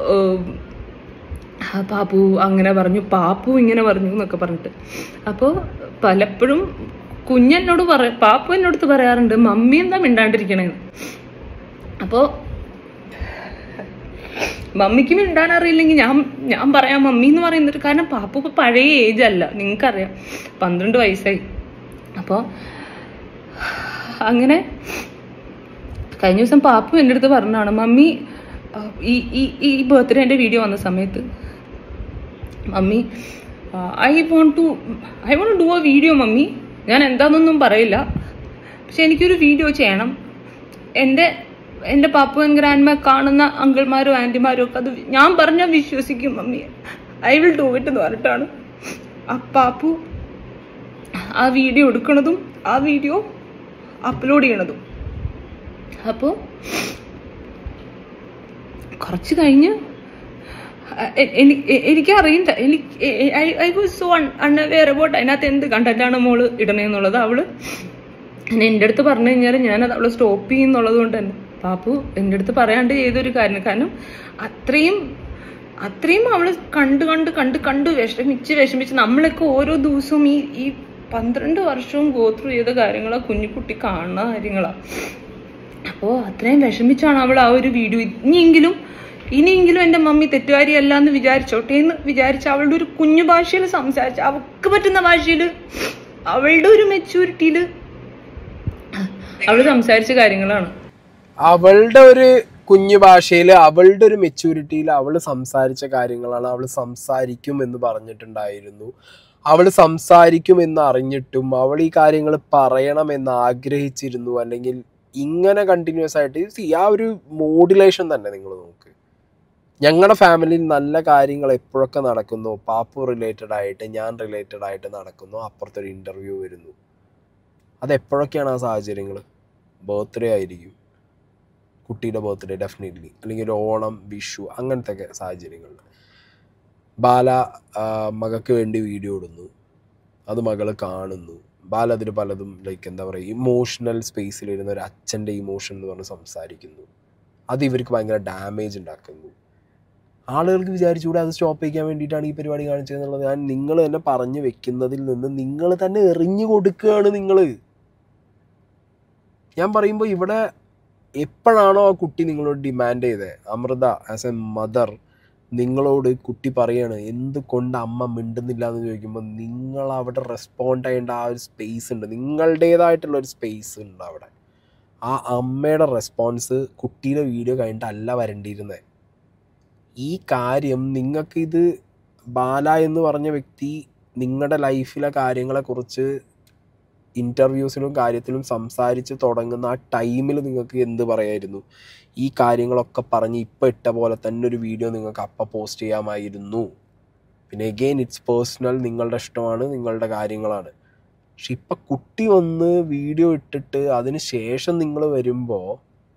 പാപ്പു അങ്ങനെ പറഞ്ഞു, പാപ്പു ഇങ്ങനെ പറഞ്ഞു എന്നൊക്കെ പറഞ്ഞിട്ട്. അപ്പോൾ പലപ്പോഴും കുഞ്ഞെന്നോട് പറ പാപ്പു എന്നോടത്ത് പറയാറുണ്ട്, മമ്മി എന്താ മിണ്ടാണ്ടിരിക്കണേന്ന്. അപ്പോൾ മമ്മിക്ക് മിണ്ടാൻ അറിയില്ലെങ്കിൽ ഞാൻ ഞാൻ പറയാം മമ്മി എന്ന് പറയുന്നത്. കാരണം പാപ്പു ഇപ്പൊ പഴയ ഏജ് അല്ല, നിങ്ങൾക്കറിയാം, പന്ത്രണ്ട് വയസ്സായി. അപ്പോൾ അങ്ങനെ കഴിഞ്ഞ ദിവസം പാപ്പു എൻ്റെ അടുത്ത് പറഞ്ഞാണ്, മമ്മി ഈ ഈ ഈ ബർത്ത്ഡേൻ്റെ വീഡിയോ വന്ന സമയത്ത് mummy I want to I want do a video mummy, ഞാൻ എന്താണെന്നൊന്നും പറയില്ല, പക്ഷെ എനിക്കൊരു വീഡിയോ ചെയ്യണം. എൻ്റെ എൻ്റെ പാപ്പുവൻ ഗ്രാൻഡ്മ കാണുന്ന അങ്കിൾമാരും ആൻറ്റിമാരും ഒക്കെ അത് ഞാൻ പറഞ്ഞാൽ വിശ്വസിക്കും mummy, I will do it എന്ന് പറഞ്ഞിട്ടാണ് ആ പാപ്പു ആ വീഡിയോ എടുക്കണതും ആ വീഡിയോ അപ്ലോഡ് ചെയ്യണതും. അപ്പോൾ കുറച്ച് കഴിഞ്ഞ് എനിക്കറിയില്ല, എനിക്ക് I was so unaware about അതിനകത്ത് എന്ത് കണ്ടന്റാണ് മോള് ഇടണേന്നുള്ളത്. അവള് എൻ്റെ അടുത്ത് പറഞ്ഞു കഴിഞ്ഞാൽ ഞാനത് അവള് സ്റ്റോപ്പ് ചെയ്യുന്നുള്ളത് കൊണ്ട് തന്നെ പാപ്പു എൻ്റെ അടുത്ത് പറയാണ്ട് ചെയ്തൊരു കാര്യം. കാരണം അത്രയും അത്രയും അവള് കണ്ട് കണ്ട് കണ്ട് കണ്ട് വിഷമിച്ച് വിഷമിച്ച് നമ്മളൊക്കെ ഓരോ ദിവസവും ഈ ഈ പന്ത്രണ്ട് വർഷവും ഗോത്രൂ ചെയ്ത കാര്യങ്ങളാ കുഞ്ഞിക്കുട്ടി കാണുന്ന കാര്യങ്ങളാ. അപ്പോൾ അത്രയും വിഷമിച്ചാണ് അവൾ ആ ഒരു വീഡിയോ ഇനിയെങ്കിലും ഇനിയെങ്കിലും എൻ്റെ മമ്മി തെറ്റുകാരിയല്ല എന്ന് വിചാരിച്ചോട്ടെ എന്ന് വിചാരിച്ച അവളുടെ ഒരു കുഞ്ഞു ഭാഷയിൽ സംസാരിച്ച അവൾക്ക് പറ്റുന്ന ഭാഷയിൽ അവളുടെ ഒരു മെച്യൂരിറ്റിയിൽ അവള് സംസാരിച്ച കാര്യങ്ങളാണ്. അവളുടെ ഒരു കുഞ്ഞു ഭാഷയിൽ അവളുടെ ഒരു മെച്യൂരിറ്റിയിൽ അവൾ സംസാരിച്ച കാര്യങ്ങളാണ്. അവൾ സംസാരിക്കും എന്ന് പറഞ്ഞിട്ടുണ്ടായിരുന്നു. അവൾ സംസാരിക്കും എന്ന് അറിഞ്ഞിട്ടും അവൾ ഈ കാര്യങ്ങൾ പറയണമെന്ന് ആഗ്രഹിച്ചിരുന്നു. അല്ലെങ്കിൽ ഇങ്ങനെ കണ്ടിന്യൂസ് ആയിട്ട് ആ ഒരു മോഡുലേഷൻ തന്നെ നിങ്ങൾ നോക്ക്. ഞങ്ങളുടെ ഫാമിലിയിൽ നല്ല കാര്യങ്ങൾ എപ്പോഴൊക്കെ നടക്കുന്നു, പാപ്പു റിലേറ്റഡ് ആയിട്ട് ഞാൻ റിലേറ്റഡ് ആയിട്ട് നടക്കുന്നു, അപ്പുറത്തൊരു ഇൻ്റർവ്യൂ വരുന്നു. അതെപ്പോഴൊക്കെയാണ് ആ സാഹചര്യങ്ങൾ? ബർത്ത്ഡേ ആയിരിക്കും, കുട്ടിയുടെ ബർത്ത്ഡേ ഡെഫിനറ്റ്ലി, അല്ലെങ്കിൽ ഒരു ഓണം, വിഷു, അങ്ങനത്തെ ഒക്കെ സാഹചര്യങ്ങളിൽ. ബാല മകൾക്ക് വേണ്ടി വീഡിയോ ഇടുന്നു, അത് മകൾ കാണുന്നു. ബാല അതിൽ പലതും ലൈക്ക് എന്താ പറയുക ഇമോഷണൽ സ്പേസിലിരുന്ന ഒരു അച്ഛൻ്റെ ഇമോഷൻ എന്ന് പറഞ്ഞ് സംസാരിക്കുന്നു. അത് ഇവർക്ക് ഭയങ്കര ഡാമേജ് ഉണ്ടാക്കുന്നു. ആളുകൾക്ക് വിചാരിച്ചുകൂടെ അത് സ്റ്റോപ്പ് ചെയ്യാൻ വേണ്ടിയിട്ടാണ് ഈ പരിപാടി കാണിച്ചതെന്നുള്ളത്. ഞാൻ നിങ്ങൾ തന്നെ പറഞ്ഞു വെക്കുന്നതിൽ നിന്ന് നിങ്ങൾ തന്നെ എറിഞ്ഞു കൊടുക്കുകയാണ് നിങ്ങൾ. ഞാൻ പറയുമ്പോൾ ഇവിടെ എപ്പോഴാണോ ആ കുട്ടി നിങ്ങളോട് ഡിമാൻഡ് ചെയ്തത്, അമൃത ആസ് എ മദർ നിങ്ങളോട് കുട്ടി പറയാണ് എന്തുകൊണ്ട് അമ്മ മിണ്ടുന്നില്ല എന്ന് ചോദിക്കുമ്പോൾ നിങ്ങൾ അവിടെ റെസ്പോണ്ട് ചെയ്യേണ്ട ആ ഒരു സ്പേസ് ഉണ്ട്, നിങ്ങളുടേതായിട്ടുള്ളൊരു സ്പേസ് ഉണ്ട് അവിടെ. ആ അമ്മയുടെ റെസ്പോൺസ് കുട്ടിയുടെ വീഡിയോ കഴിഞ്ഞിട്ടല്ല വരേണ്ടിയിരുന്നത്. ഈ കാര്യം നിങ്ങൾക്കിത് ബാല എന്ന് പറഞ്ഞ വ്യക്തി നിങ്ങളുടെ ലൈഫിലെ കാര്യങ്ങളെക്കുറിച്ച് ഇൻ്റർവ്യൂസിലും കാര്യത്തിലും സംസാരിച്ച് തുടങ്ങുന്ന ആ ടൈമിൽ നിങ്ങൾക്ക് എന്ത് പറയായിരുന്നു? ഈ കാര്യങ്ങളൊക്കെ പറഞ്ഞ് ഇപ്പം ഇട്ട പോലെ തന്നെ ഒരു വീഡിയോ നിങ്ങൾക്ക് അപ്പം പോസ്റ്റ് ചെയ്യാമായിരുന്നു. പിന്നെ എഗെയിൻ ഇറ്റ്സ് പേഴ്സണൽ, നിങ്ങളുടെ ഇഷ്ടമാണ്, നിങ്ങളുടെ കാര്യങ്ങളാണ്. പക്ഷെ ഇപ്പം കുട്ടി വന്ന് വീഡിയോ ഇട്ടിട്ട് അതിന് ശേഷം നിങ്ങൾ വരുമ്പോൾ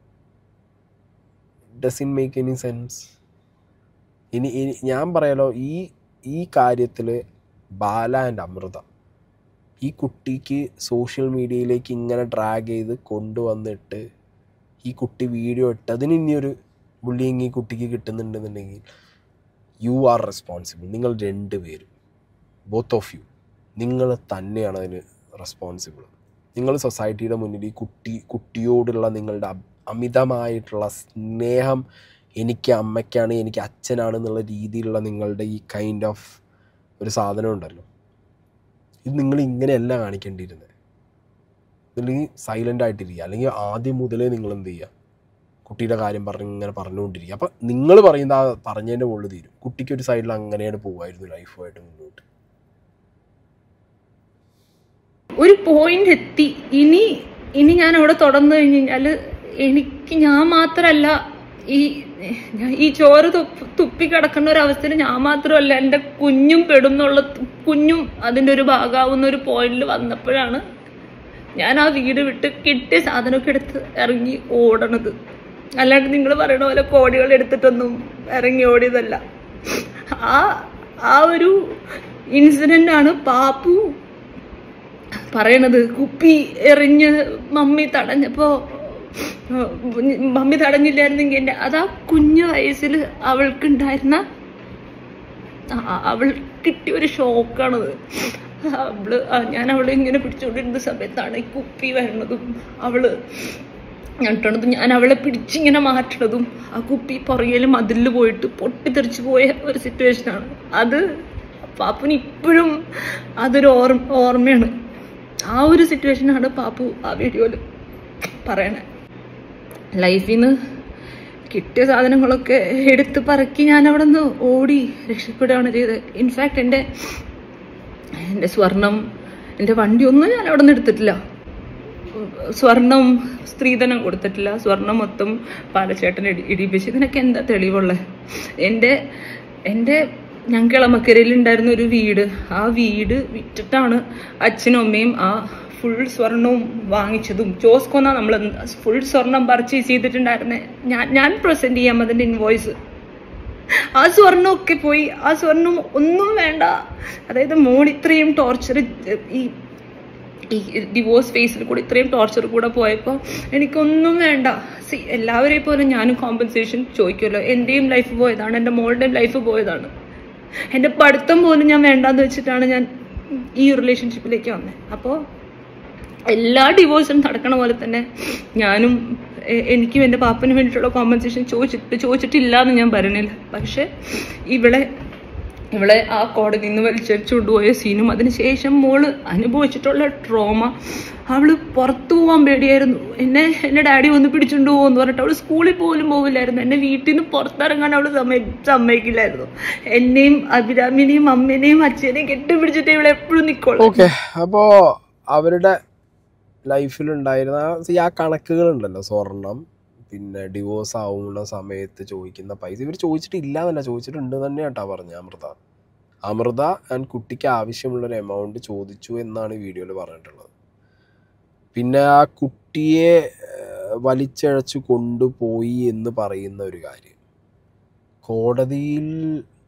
ഡസൻ മേക്ക് എനി സെൻസ്. ഇനി ഇനി ഞാൻ പറയാലോ, ഈ ഈ കാര്യത്തിൽ ബാല ആൻഡ് അമൃത ഈ കുട്ടിക്ക് സോഷ്യൽ മീഡിയയിലേക്ക് ഇങ്ങനെ ഡ്രാഗ് ചെയ്ത് കൊണ്ടുവന്നിട്ട് ഈ കുട്ടി വീഡിയോ ഇട്ട് അതിന് ഇനിയൊരു ബുള്ളിങ് ഈ കുട്ടിക്ക് കിട്ടുന്നുണ്ടെന്നുണ്ടെങ്കിൽ യു ആർ റെസ്പോൺസിബിൾ. നിങ്ങൾ രണ്ട് പേരും, ബോത്ത് ഓഫ് യു, നിങ്ങൾ തന്നെയാണ് അതിന് റെസ്പോൺസിബിൾ. നിങ്ങൾ സൊസൈറ്റിയുടെ മുന്നിൽ ഈ കുട്ടി കുട്ടിയോടുള്ള നിങ്ങളുടെ അമിതമായിട്ടുള്ള സ്നേഹം, എനിക്ക് അമ്മയ്ക്കാണ് എനിക്ക് അച്ഛനാണെന്നുള്ള രീതിയിലുള്ള നിങ്ങളുടെ ഈ കൈൻഡ് ഓഫ് ഒരു സാധനം ഉണ്ടല്ലോ, ഇത് നിങ്ങൾ ഇങ്ങനെയല്ല കാണിക്കേണ്ടിയിരുന്നത്. അല്ലെങ്കിൽ സൈലൻ്റ് ആയിട്ടിരിക്കുക, അല്ലെങ്കിൽ ആദ്യം മുതലേ നിങ്ങൾ എന്ത് ചെയ്യുക, കുട്ടിയുടെ കാര്യം പറഞ്ഞ് ഇങ്ങനെ പറഞ്ഞുകൊണ്ടിരിക്കുക. അപ്പം നിങ്ങൾ പറയുന്ന ആ പറഞ്ഞതിൻ്റെ മുകളിൽ തീരും. കുട്ടിക്ക് ഒരു സൈഡിൽ അങ്ങനെയാണ് പോകുമായിരുന്നു ലൈഫുമായിട്ട് മുന്നോട്ട്. ഒരു പോയിന്റ് എത്തി. ഇനി ഇനി ഞാൻ അവിടെ തുടർന്നു കഴിഞ്ഞ് കഴിഞ്ഞാൽ എനിക്ക് ഞാൻ മാത്രമല്ല ഈ ഈ ചോറ് തുപ്പി തുപ്പി കിടക്കുന്ന ഒരു അവസ്ഥയിൽ ഞാൻ മാത്രമല്ല എൻ്റെ കുഞ്ഞും പെടും എന്നുള്ള, കുഞ്ഞും അതിൻ്റെ ഒരു ഭാഗമാവുന്ന ഒരു പോയിന്റിൽ വന്നപ്പോഴാണ് ഞാൻ ആ വീട് വിട്ട് കിട്ടിയ സാധനമൊക്കെ എടുത്ത് ഇറങ്ങി ഓടണത്. അല്ലാണ്ട് നിങ്ങൾ പറയണ പോലെ കോടികൾ എടുത്തിട്ടൊന്നും ഇറങ്ങി ഓടിയതല്ല. ആ ആ ഒരു ഇൻസിഡന്റ് ആണ് പാപ്പു പറയണത്. കുപ്പി എറിഞ്ഞ് മമ്മി തടഞ്ഞപ്പോ മമ്മി തടഞ്ഞില്ലായിരുന്നെങ്കിൽ എൻ്റെ അതാ കുഞ്ഞു വയസ്സിൽ അവൾക്കുണ്ടായിരുന്ന അവൾ കിട്ടിയ ഒരു ഷോക്കാണത്. അവള് ഞാൻ അവളെ ഇങ്ങനെ പിടിച്ചുകൊണ്ടിരുന്ന സമയത്താണ് ഈ കുപ്പി വരണതും അവള് ഞെട്ടണതും ഞാൻ അവളെ പിടിച്ചിങ്ങനെ മാറ്റണതും ആ കുപ്പി പുറകിൽ മതിലിൽ പോയിട്ട് പൊട്ടിത്തെറിച്ച് പോയ ഒരു സിറ്റുവേഷനാണ് അത്. പാപ്പുന് ഇപ്പോഴും അതൊരു ഓർമ്മ ഓർമ്മയാണ്. ആ ഒരു സിറ്റുവേഷനാണ് പാപ്പു ആ വീഡിയോയിൽ പറയണേ. ലൈഫിൽ നിന്ന് കിട്ടിയ സാധനങ്ങളൊക്കെ എടുത്ത് പറക്കി ഞാൻ അവിടെ നിന്ന് ഓടി രക്ഷപ്പെടുകയാണ് ചെയ്തത്. ഇൻഫാക്ട് എൻ്റെ എൻ്റെ സ്വർണം, എൻ്റെ വണ്ടിയൊന്നും ഞാൻ അവിടെ നിന്ന് എടുത്തിട്ടില്ല. സ്വർണം സ്ത്രീധനം കൊടുത്തിട്ടില്ല. സ്വർണം മൊത്തം പാലച്ചേട്ടൻ ഇടി ഇടിപ്പിച്ച് ഇതിനൊക്കെ എന്താ തെളിവുള്ളത്? എൻ്റെ എൻ്റെ ഞങ്ങളമക്കരയിൽ ഉണ്ടായിരുന്ന ഒരു വീട്, ആ വീട് വിറ്റിട്ടാണ് അച്ഛനും അമ്മയും ആ ഫുൾ സ്വർണവും വാങ്ങിച്ചതും. ജോസ്കോന്നാ നമ്മൾ ഫുൾ സ്വർണം പർച്ചേസ് ചെയ്തിട്ടുണ്ടായിരുന്നേ. ഞാൻ ഞാൻ പ്രസന്റ് ചെയ്യാം അതിൻ്റെ ഇൻവോയ്സ്. ആ സ്വർണ്ണമൊക്കെ പോയി. ആ സ്വർണം ഒന്നും വേണ്ട. അതായത് മോൾ ഇത്രയും ടോർച്ചർ, ഈ ഈ ഡിവോഴ്സ് ഫേസിൽ കൂടെ ഇത്രയും ടോർച്ചർ കൂടെ പോയപ്പോൾ എനിക്കൊന്നും വേണ്ട. സി എല്ലാവരെയും പോലെ ഞാനും കോമ്പൻസേഷൻ ചോദിക്കുമല്ലോ. എൻ്റെയും ലൈഫ് പോയതാണ്, എൻ്റെ മോളുടെയും ലൈഫ് പോയതാണ്. എൻ്റെ പഠിത്തം പോലും ഞാൻ വേണ്ടാന്ന് വെച്ചിട്ടാണ് ഞാൻ ഈ റിലേഷൻഷിപ്പിലേക്ക് വന്നത്. അപ്പോൾ എല്ലാ ഡിവോഴ്സും നടക്കണ പോലെ തന്നെ ഞാനും എനിക്കും എൻ്റെ പാപ്പന് വേണ്ടിയിട്ടുള്ള കോമ്പൻസേഷൻ ചോദിച്ചിട്ട് ചോദിച്ചിട്ടില്ല എന്ന് ഞാൻ പറയണില്ല. പക്ഷെ ഇവിടെ ഇവിടെ ആ കോടതിയിൽ നിന്ന് വലിച്ചടിച്ചു കൊണ്ടുപോയ സീനും അതിനുശേഷം മോള് അനുഭവിച്ചിട്ടുള്ള ട്രോമ, അവള് പുറത്തു പോകാൻ പേടിയായിരുന്നു. എന്നെ എന്നെ ഡാഡി വന്ന് പിടിച്ചുകൊണ്ട് പോകുമെന്ന് പറഞ്ഞിട്ട് അവള് സ്കൂളിൽ പോലും പോകില്ലായിരുന്നു. എന്നെ വീട്ടിൽ നിന്ന് പുറത്തിറങ്ങാൻ അവള് സമ്മ സമ്മതിക്കില്ലായിരുന്നു. എന്നെയും അഭിരാമിനെയും അമ്മേനെയും അച്ഛനെയും കെട്ടിപ്പിടിച്ചിട്ട് ഇവിടെ എപ്പോഴും നിൽക്കുള്ളൂ. ഓക്കെ, അപ്പോൾ അവരുടെ ലൈഫിലുണ്ടായിരുന്ന ആ കണക്കുകളുണ്ടല്ലോ, സ്വർണം പിന്നെ ഡിവോഴ്സ് ആവുന്ന സമയത്ത് ചോദിക്കുന്ന പൈസ ഇവർ ചോദിച്ചിട്ടില്ല എന്നല്ല, ചോദിച്ചിട്ടുണ്ട് തന്നെ കേട്ടാ പറഞ്ഞ അമൃത. അമൃത ആൻഡ് കുട്ടിക്ക് ആവശ്യമുള്ളൊരു എമൗണ്ട് ചോദിച്ചു എന്നാണ് ഈ വീഡിയോയിൽ പറഞ്ഞിട്ടുള്ളത്. പിന്നെ ആ കുട്ടിയെ വലിച്ചഴച്ചു കൊണ്ടുപോയി എന്ന് പറയുന്ന ഒരു കാര്യം കോടതിയിൽ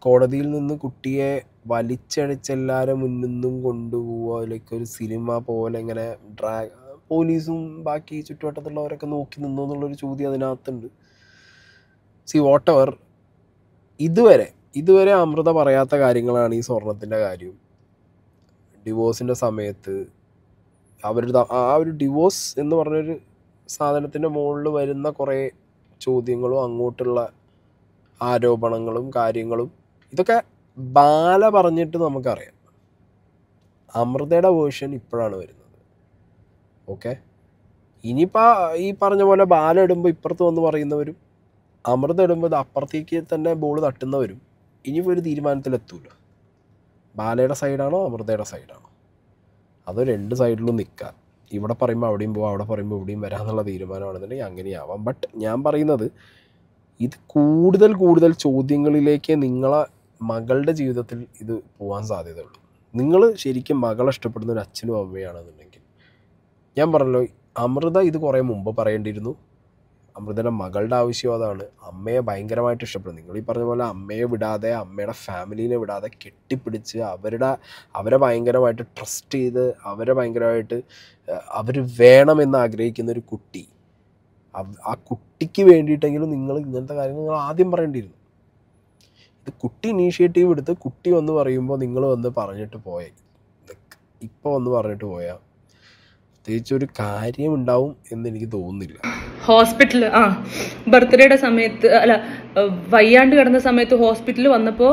കോടതിയിൽ നിന്ന് കുട്ടിയെ വലിച്ചഴച്ചെല്ലാവരും മുന്നിന്നും കൊണ്ടുപോവുക, ലൈക്ക് ഒരു സിനിമ പോലെ ഇങ്ങനെ ഡ്രാ പോലീസും ബാക്കി ചുറ്റുവട്ടത്തുള്ളവരൊക്കെ നോക്കി നിന്നോ എന്നുള്ളൊരു ചോദ്യം അതിനകത്തുണ്ട്. സി വാട്ട് എവർ, ഇതുവരെ ഇതുവരെ അമൃത പറയാത്ത കാര്യങ്ങളാണ് ഈ സ്വർണത്തിൻ്റെ കാര്യം. ഡിവോഴ്സിൻ്റെ സമയത്ത് അവരുടെ ആ ഒരു ഡിവോഴ്സ് എന്ന് പറഞ്ഞൊരു സാധനത്തിൻ്റെ മുകളിൽ വരുന്ന കുറേ ചോദ്യങ്ങളും അങ്ങോട്ടുള്ള ആരോപണങ്ങളും കാര്യങ്ങളും ഇതൊക്കെ ബാല പറഞ്ഞിട്ട് നമുക്കറിയാം. അമൃതയുടെ വേർഷൻ ഇപ്പോഴാണ് വരുന്നത്. ഓക്കെ, ഇനിയിപ്പോൾ ഈ പറഞ്ഞ പോലെ ബാല ഇടുമ്പോൾ ഇപ്പുറത്ത് വന്ന് പറയുന്നവരും അമൃത ഇടുമ്പോൾ ഇത് അപ്പുറത്തേക്ക് തന്നെ ബോൾ തട്ടുന്നവരും ഇനിയിപ്പോൾ ഒരു തീരുമാനത്തിലെത്തൂല. ബാലയുടെ സൈഡാണോ അമൃതയുടെ സൈഡാണോ, അതോ രണ്ട് സൈഡിലും നിൽക്കുക. ഇവിടെ പറയുമ്പോൾ അവിടെയും പോവാം, അവിടെ പറയുമ്പോൾ ഇവിടെയും വരാമെന്നുള്ള തീരുമാനമാണെന്നുണ്ടെങ്കിൽ അങ്ങനെയാവാം. ബട്ട് ഞാൻ പറയുന്നത് ഇത് കൂടുതൽ കൂടുതൽ ചോദ്യങ്ങളിലേക്ക് നിങ്ങളെ മകളുടെ ജീവിതത്തിൽ ഇത് പോകാൻ സാധ്യതയുള്ളൂ. നിങ്ങൾ ശരിക്കും മകളെ ഇഷ്ടപ്പെടുന്ന ഒരു അച്ഛനും അമ്മയാണെന്നുണ്ടെങ്കിൽ, ഞാൻ പറഞ്ഞല്ലോ അമൃത ഇത് കുറേ മുമ്പ് പറയേണ്ടിയിരുന്നു. അമൃതയുടെ മകളുടെ ആവശ്യം അതാണ്. അമ്മയെ ഭയങ്കരമായിട്ട് ഇഷ്ടപ്പെടും. നിങ്ങൾ ഈ പറഞ്ഞ പോലെ അമ്മയെ വിടാതെ അമ്മയുടെ ഫാമിലീനെ വിടാതെ കെട്ടിപ്പിടിച്ച് അവരുടെ അവരെ ഭയങ്കരമായിട്ട് ട്രസ്റ്റ് ചെയ്ത് അവരെ ഭയങ്കരമായിട്ട് അവർ വേണമെന്ന് ആഗ്രഹിക്കുന്ന ഒരു കുട്ടി, ആ കുട്ടിക്ക് വേണ്ടിയിട്ടെങ്കിലും നിങ്ങൾ ഇങ്ങനത്തെ കാര്യങ്ങൾ നിങ്ങൾ ആദ്യം പറയേണ്ടിയിരുന്നു. ഇത് കുട്ടി ഇനീഷ്യേറ്റീവ് എടുത്ത് കുട്ടി വന്ന് പറയുമ്പോൾ നിങ്ങൾ വന്ന് പറഞ്ഞിട്ട് പോയ ഇപ്പോൾ വന്ന് പറഞ്ഞിട്ട് പോയാൽ പ്രത്യേകിച്ചൊരു കാര്യം ഉണ്ടാവും എന്ന് എനിക്ക് തോന്നുന്നില്ല. ഹോസ്പിറ്റൽ ആ ബർത്ത്ഡേയുടെ സമയത്ത് അല്ല വയ്യാണ്ട് കിടന്ന സമയത്ത് ഹോസ്പിറ്റലിൽ വന്നപ്പോൾ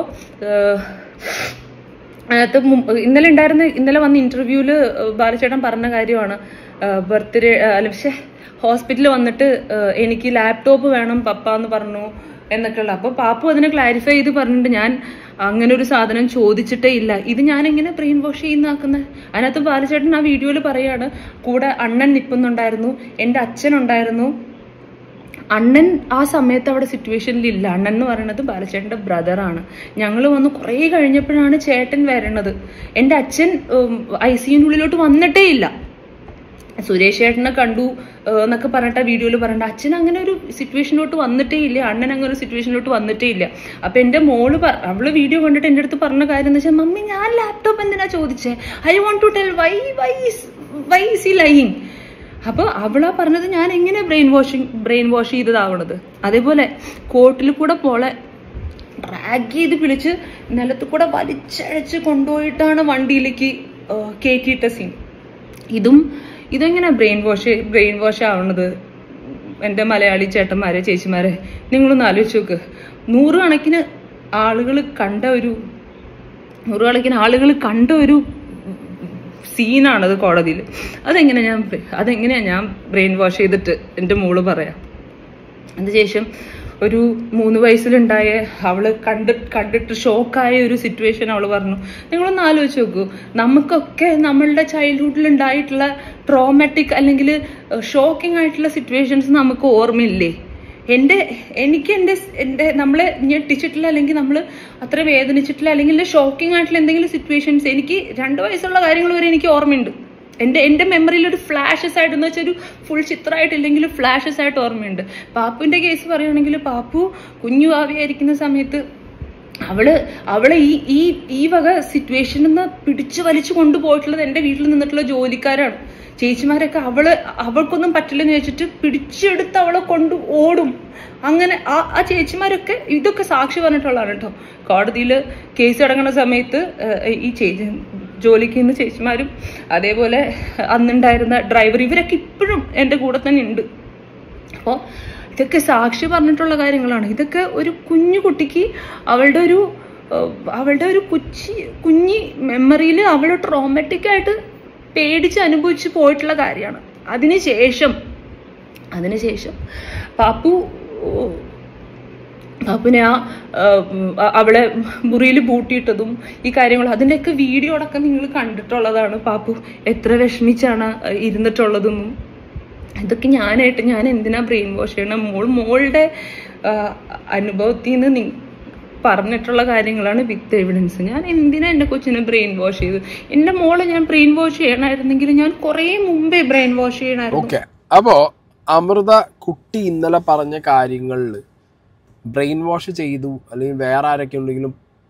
അതിനകത്ത് ഇന്നലെ ഉണ്ടായിരുന്ന ഇന്നലെ വന്ന ഇന്റർവ്യൂവിൽ ബാലചേട്ടൻ പറഞ്ഞ കാര്യമാണ് ബർത്ത്ഡേ അല്ല പക്ഷേ ഹോസ്പിറ്റലിൽ വന്നിട്ട് എനിക്ക് ലാപ്ടോപ്പ് വേണം പപ്പ എന്ന് പറഞ്ഞു എന്നൊക്കെയുള്ള. അപ്പോൾ പാപ്പു അതിനെ ക്ലാരിഫൈ ചെയ്ത് പറഞ്ഞിട്ട് ഞാൻ അങ്ങനെ ഒരു സാധനം ചോദിച്ചിട്ടേ ഇല്ല, ഇത് ഞാൻ എങ്ങനെ ബ്രെയിൻ വാഷ് ചെയ്യുന്നാക്കുന്നത്. അതിനകത്ത് ബാലചേട്ടൻ ആ വീഡിയോയിൽ പറയാണ് കൂടെ അണ്ണൻ നിൽക്കുന്നുണ്ടായിരുന്നു, എൻ്റെ അച്ഛനുണ്ടായിരുന്നു. അണ്ണൻ ആ സമയത്ത് അവിടെ സിറ്റുവേഷനിൽ ഇല്ല. അണ്ണൻ എന്ന് പറയുന്നത് ബാലചേട്ടൻ്റെ ബ്രദറാണ്. ഞങ്ങൾ വന്ന് കുറേ കഴിഞ്ഞപ്പോഴാണ് ചേട്ടൻ വരണത്. എൻ്റെ അച്ഛൻ ഐ സിയുടെ ഉള്ളിലോട്ട് വന്നിട്ടേ ഇല്ല. സുരേഷ് ചേട്ടനെ കണ്ടു എന്നൊക്കെ പറഞ്ഞിട്ട് ആ വീഡിയോയിൽ പറഞ്ഞിട്ട് അച്ഛൻ അങ്ങനെ ഒരു സിറ്റുവേഷനിലോട്ട് വന്നിട്ടേ ഇല്ല, അണ്ണൻ അങ്ങനെ ഒരു സിറ്റുവേഷനിലോട്ട് വന്നിട്ടേ ഇല്ല. അപ്പൊ എന്റെ മോള് അവള് വീഡിയോ കണ്ടിട്ട് എൻ്റെ അടുത്ത് പറഞ്ഞ കാര്യം എന്ന് വെച്ചാൽ മമ്മി ഞാൻ ലാപ്ടോപ്പ് എന്തിനാ ചോദിച്ചേ, I want to tell why why why is he lying. അപ്പൊ അവളാ പറഞ്ഞത് ഞാൻ എങ്ങനെ ബ്രെയിൻ വാഷിങ് ബ്രെയിൻ വാഷ് ചെയ്തതാവണത്. അതേപോലെ കോർട്ടിൽ കൂടെ പോളെ ഡ്രാഗ് ചെയ്ത് പിടിച്ച് നിലത്ത് കൂടെ വലിച്ചഴച്ച് കൊണ്ടുപോയിട്ടാണ് വണ്ടിയിലേക്ക് കയറ്റിയിട്ട സീൻ. ഇതും ഇതെങ്ങനെ ബ്രെയിൻ വാഷ് ബ്രെയിൻ വാഷ് ആവണത്? എൻ്റെ മലയാളി ചേട്ടന്മാരെ ചേച്ചിമാരെ നിങ്ങളൊന്ന് ആലോചിച്ച് നോക്ക്. നൂറുകണക്കിന് ആളുകൾ കണ്ട ഒരു നൂറുകണക്കിന് ആളുകൾ കണ്ട ഒരു സീനാണത് കോടതിയിൽ. അതെങ്ങനെ ഞാൻ അതെങ്ങനെയാണ് ഞാൻ ബ്രെയിൻ വാഷ് ചെയ്തിട്ട് എൻ്റെ മോള് പറയാം. അതിനുശേഷം ഒരു മൂന്ന് വയസ്സിലുണ്ടായ അവള് കണ്ട് കണ്ടിട്ട് ഷോക്കായ ഒരു സിറ്റുവേഷൻ അവള് പറഞ്ഞു. നിങ്ങളൊന്ന് ആലോചിച്ച് നോക്കൂ, നമുക്കൊക്കെ നമ്മളുടെ ചൈൽഡ്ഹുഡിൽ ഉണ്ടായിട്ടുള്ള ട്രോമാറ്റിക് അല്ലെങ്കിൽ ഷോക്കിംഗ് ആയിട്ടുള്ള സിറ്റുവേഷൻസ് നമുക്ക് ഓർമ്മയില്ലേ? എൻ്റെ എനിക്ക് എൻ്റെ എൻ്റെ നമ്മളെ ഞെട്ടിച്ചിട്ടില്ല അല്ലെങ്കിൽ നമ്മൾ അത്ര വേദനിച്ചിട്ടില്ല അല്ലെങ്കിൽ ഷോക്കിംഗ് ആയിട്ടുള്ള എന്തെങ്കിലും സിറ്റുവേഷൻസ് എനിക്ക് രണ്ട് വയസ്സുള്ള കാര്യങ്ങൾ വരെ എനിക്ക് ഓർമ്മയുണ്ട്. എൻ്റെ എൻ്റെ മെമ്മറിയിൽ ഒരു ഫ്ലാഷസ് ആയിട്ട് എന്ന് വെച്ചാൽ ഒരു ഫുൾ ചിത്രമായിട്ടില്ലെങ്കിൽ ഫ്ലാഷസ് ആയിട്ട് ഓർമ്മയുണ്ട്. പാപ്പുവിൻ്റെ കേസ് പറയുകയാണെങ്കിൽ പാപ്പു കുഞ്ഞു ആവിയായിരിക്കുന്ന സമയത്ത് അവള് അവളെ ഈ ഈ ഈ വക സിറ്റുവേഷനിൽ നിന്ന് പിടിച്ചു വലിച്ചു കൊണ്ടുപോയിട്ടുള്ളത് എൻ്റെ വീട്ടിൽ നിന്നിട്ടുള്ള ജോലിക്കാരാണ്, ചേച്ചിമാരൊക്കെ. അവള് അവൾക്കൊന്നും പറ്റില്ലെന്ന് വെച്ചിട്ട് പിടിച്ചെടുത്ത് അവളെ കൊണ്ട് ഓടും. അങ്ങനെ ആ ആ ചേച്ചിമാരൊക്കെ ഇതൊക്കെ സാക്ഷി പറഞ്ഞിട്ടുള്ളതാണ് കേട്ടോ. കോടതിയിൽ കേസ് അടങ്ങുന്ന സമയത്ത് ഈ ചേച്ചി ജോലിക്ക് നിന്ന് ചേച്ചിമാരും അതേപോലെ അന്നുണ്ടായിരുന്ന ഡ്രൈവർ ഇവരൊക്കെ ഇപ്പോഴും എൻ്റെ കൂടെ തന്നെ ഉണ്ട്. അപ്പോൾ ഇതൊക്കെ സാക്ഷി പറഞ്ഞിട്ടുള്ള കാര്യങ്ങളാണ്. ഇതൊക്കെ ഒരു കുഞ്ഞു കുട്ടിക്ക് അവളുടെ ഒരു അവളുടെ ഒരു കുച്ചി കുഞ്ഞി മെമ്മറിയിൽ അവൾ ട്രോമാറ്റിക് ആയിട്ട് പേടിച്ച് അനുഭവിച്ച് പോയിട്ടുള്ള കാര്യമാണ്. അതിനുശേഷം അതിനുശേഷം പാപ്പു പാപ്പുനെ ആ അവളെ മുറിയിൽ പൂട്ടിയിട്ടതും ഈ കാര്യങ്ങളും അതിൻ്റെയൊക്കെ വീഡിയോ അടക്കം നിങ്ങൾ കണ്ടിട്ടുള്ളതാണ്. പാപ്പു എത്ര വിഷമിച്ചാണ് ഇരുന്നിട്ടുള്ളതെന്നും ഇതൊക്കെ ഞാനായിട്ട് ഞാൻ എന്തിനാ ബ്രെയിൻ വാഷ് ചെയ്യണം? മോൾ മോളുടെ അനുഭവത്തിൽ നിന്ന് പറഞ്ഞിട്ടുള്ള കാര്യങ്ങളാണ് വിത്ത് എവിഡൻസ്. ഞാൻ എന്തിനാ എൻ്റെ കൊച്ചിനെ ബ്രെയിൻ വാഷ് ചെയ്തു? എൻ്റെ മോളെ ഞാൻ ബ്രെയിൻ വാഷ് ചെയ്യണമായിരുന്നെങ്കിൽ ഞാൻ കുറേ മുമ്പേ ബ്രെയിൻ വാഷ് ചെയ്യണമായിരുന്നു. ഓക്കെ, അപ്പോൾ അമൃത കുട്ടി ഇന്നലെ പറഞ്ഞ കാര്യങ്ങളിൽ ബ്രെയിൻ വാഷ് ചെയ്തു അല്ലെങ്കിൽ വേറെ ആരൊക്കെ ഉണ്ടെങ്കിലും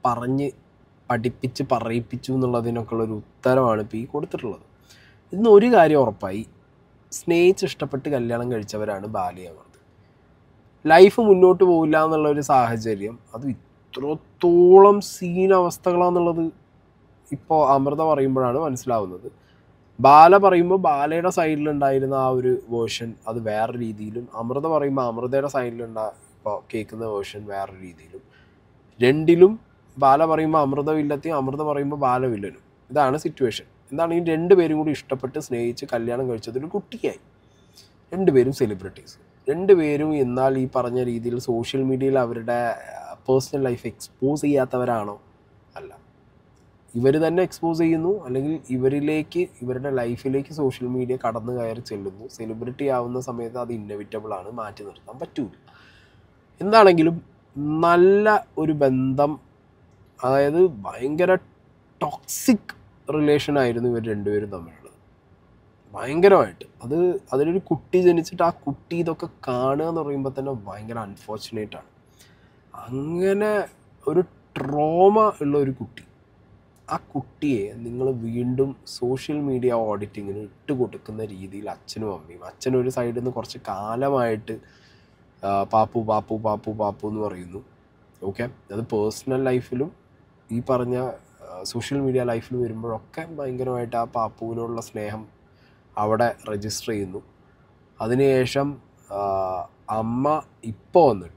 പറഞ്ഞ് പഠിപ്പിച്ച് പറയിപ്പിച്ചു എന്നുള്ളതിനൊക്കെ ഉള്ളൊരു ഉത്തരമാണ് ഇപ്പോൾ ഈ കൊടുത്തിട്ടുള്ളത്. ഇന്ന് ഒരു കാര്യം ഉറപ്പായി, സ്നേഹിച്ച് ഇഷ്ടപ്പെട്ട് കല്യാണം കഴിച്ചവരാണ് ബാല്യമർദ്ദം. ലൈഫ് മുന്നോട്ട് പോകില്ല എന്നുള്ളൊരു സാഹചര്യം, അത് ഇത്രത്തോളം സീൻ അവസ്ഥകളാണെന്നുള്ളത് ഇപ്പോൾ അമൃത പറയുമ്പോഴാണ് മനസ്സിലാവുന്നത്. ബാല പറയുമ്പോൾ ബാലയുടെ സൈഡിലുണ്ടായിരുന്ന ആ ഒരു വേർഷൻ അത് വേറെ രീതിയിലും, അമൃത പറയുമ്പോൾ അമൃതയുടെ സൈഡിലുണ്ടാ ഇപ്പോൾ കേൾക്കുന്ന വേർഷൻ വേറെ രീതിയിലും, രണ്ടിലും ബാല പറയുമ്പോൾ അമൃത വില്ലത്തിയും അമൃത പറയുമ്പോൾ ബാല വില്ലനും. ഇതാണ് സിറ്റുവേഷൻ. എന്താണ്, ഈ രണ്ടുപേരും കൂടി ഇഷ്ടപ്പെട്ട് സ്നേഹിച്ച് കല്യാണം കഴിച്ചതൊരു കുട്ടിയായി. രണ്ടുപേരും സെലിബ്രിറ്റീസ്, രണ്ടുപേരും എന്നാൽ ഈ പറഞ്ഞ രീതിയിൽ സോഷ്യൽ മീഡിയയിൽ അവരുടെ പേഴ്സണൽ ലൈഫ് എക്സ്പോസ് ചെയ്യാത്തവരാണോ? അല്ല, ഇവർ തന്നെ എക്സ്പോസ് ചെയ്യുന്നു, അല്ലെങ്കിൽ ഇവരിലേക്ക് ഇവരുടെ ലൈഫിലേക്ക് സോഷ്യൽ മീഡിയ കടന്നു കയറി ചെല്ലുന്നു. സെലിബ്രിറ്റി ആവുന്ന സമയത്ത് അത് ഇന്നവിറ്റബിൾ ആണ്, മാറ്റി നിർത്താൻ പറ്റൂല. എന്താണെങ്കിലും നല്ല ഒരു ബന്ധം, അതായത് ഭയങ്കര ടോക്സിക് റിലേഷൻ ആയിരുന്നു ഇവർ രണ്ടുപേരും തമ്മിലുള്ളത്, ഭയങ്കരമായിട്ട്. അത് അതിലൊരു കുട്ടി ജനിച്ചിട്ട് ആ കുട്ടി ഇതൊക്കെ കാണുക എന്ന് പറയുമ്പോൾ തന്നെ ഭയങ്കര അൺഫോർച്ചുനേറ്റ് ആണ്. അങ്ങനെ ഒരു ട്രോമ ഉള്ള ഒരു കുട്ടി, ആ കുട്ടിയെ നിങ്ങൾ വീണ്ടും സോഷ്യൽ മീഡിയ ഓഡിറ്റിങ്ങിന് ഇട്ട് കൊടുക്കുന്ന രീതിയിൽ അച്ഛനും അമ്മയും, അച്ഛനും ഒരു സൈഡിൽ നിന്ന് കുറച്ച് കാലമായിട്ട് പാപ്പു പാപ്പു പാപ്പു പാപ്പു എന്ന് പറയുന്നു. ഓക്കെ, അത് പേഴ്സണൽ ലൈഫിലും ഈ പറഞ്ഞ സോഷ്യൽ മീഡിയ ലൈഫിൽ വരുമ്പോഴൊക്കെ ഭയങ്കരമായിട്ട് ആ പാപ്പുവിനോടുള്ള സ്നേഹം അവിടെ രജിസ്റ്റർ ചെയ്യുന്നു. അതിനുശേഷം അമ്മ ഇപ്പോൾ വന്നിട്ട്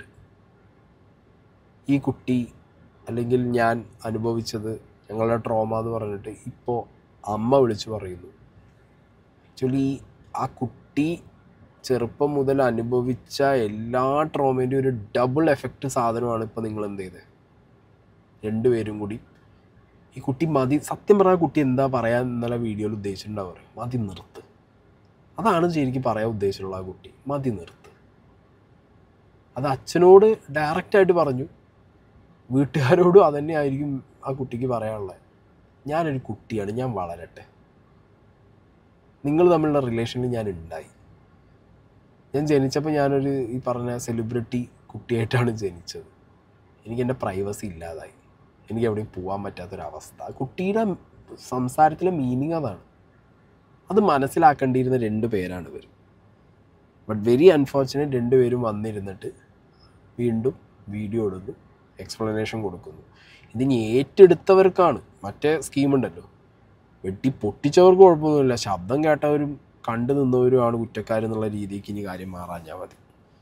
ഈ കുട്ടി അല്ലെങ്കിൽ ഞാൻ അനുഭവിച്ചത് ഞങ്ങളുടെ ട്രോമ എന്ന് പറഞ്ഞിട്ട് ഇപ്പോൾ അമ്മ വിളിച്ച് പറയുന്നു. ആക്ച്വലി ആ കുട്ടി ചെറുപ്പം മുതൽ അനുഭവിച്ച എല്ലാ ട്രോമേൻ്റെയും ഒരു ഡബിൾ എഫക്റ്റ് സാധനമാണ് ഇപ്പോൾ നിങ്ങൾ എന്ത് ചെയ്തത് രണ്ടുപേരും കൂടി. ഈ കുട്ടി മതി, സത്യം പറഞ്ഞാൽ കുട്ടി എന്താ പറയാൻ ഇന്നലെ വീഡിയോയിൽ ഉദ്ദേശിച്ചിട്ടുണ്ടാവുക, മതി നിർത്ത്. അതാണ് ശരിക്കും പറയാൻ ഉദ്ദേശിച്ചിട്ടുള്ള ആ കുട്ടി, മതി നിർത്ത്. അത് അച്ഛനോട് ഡയറക്റ്റായിട്ട് പറഞ്ഞു, വീട്ടുകാരോടും അതന്നെ ആയിരിക്കും ആ കുട്ടിക്ക് പറയാനുള്ളത്. ഞാനൊരു കുട്ടിയാണ്, ഞാൻ വളരട്ടെ. നിങ്ങൾ തമ്മിലുള്ള റിലേഷനിൽ ഞാൻ ഉണ്ടായി. ഞാൻ ജനിച്ചപ്പോൾ ഞാനൊരു ഈ പറഞ്ഞ സെലിബ്രിറ്റി കുട്ടിയായിട്ടാണ് ജനിച്ചത്. എനിക്ക് എൻ്റെ പ്രൈവസി ഇല്ലാതായി, എനിക്ക് എവിടെയും പോകാൻ പറ്റാത്തൊരവസ്ഥ. കുട്ടിയുടെ സംസാരത്തിലെ മീനിങ് അതാണ്. അത് മനസ്സിലാക്കേണ്ടിയിരുന്ന രണ്ട് പേരാണ് ഇവർ. ബട്ട് വെരി അൺഫോർച്ചുനേറ്റ്, രണ്ടുപേരും വന്നിരുന്നിട്ട് വീണ്ടും വീഡിയോ ഇടുന്നു, എക്സ്പ്ലനേഷൻ കൊടുക്കുന്നു. ഇതിന് ഏറ്റെടുത്തവർക്കാണ് മറ്റേ സ്കീമുണ്ടല്ലോ, വെട്ടി പൊട്ടിച്ചവർക്ക് കുഴപ്പമൊന്നുമില്ല, ശബ്ദം കേട്ടവരും കണ്ടു നിന്നവരുമാണ് കുറ്റക്കാരെന്നുള്ള രീതിക്ക് ഇനി കാര്യം മാറാഞ്ഞാൽ മതി.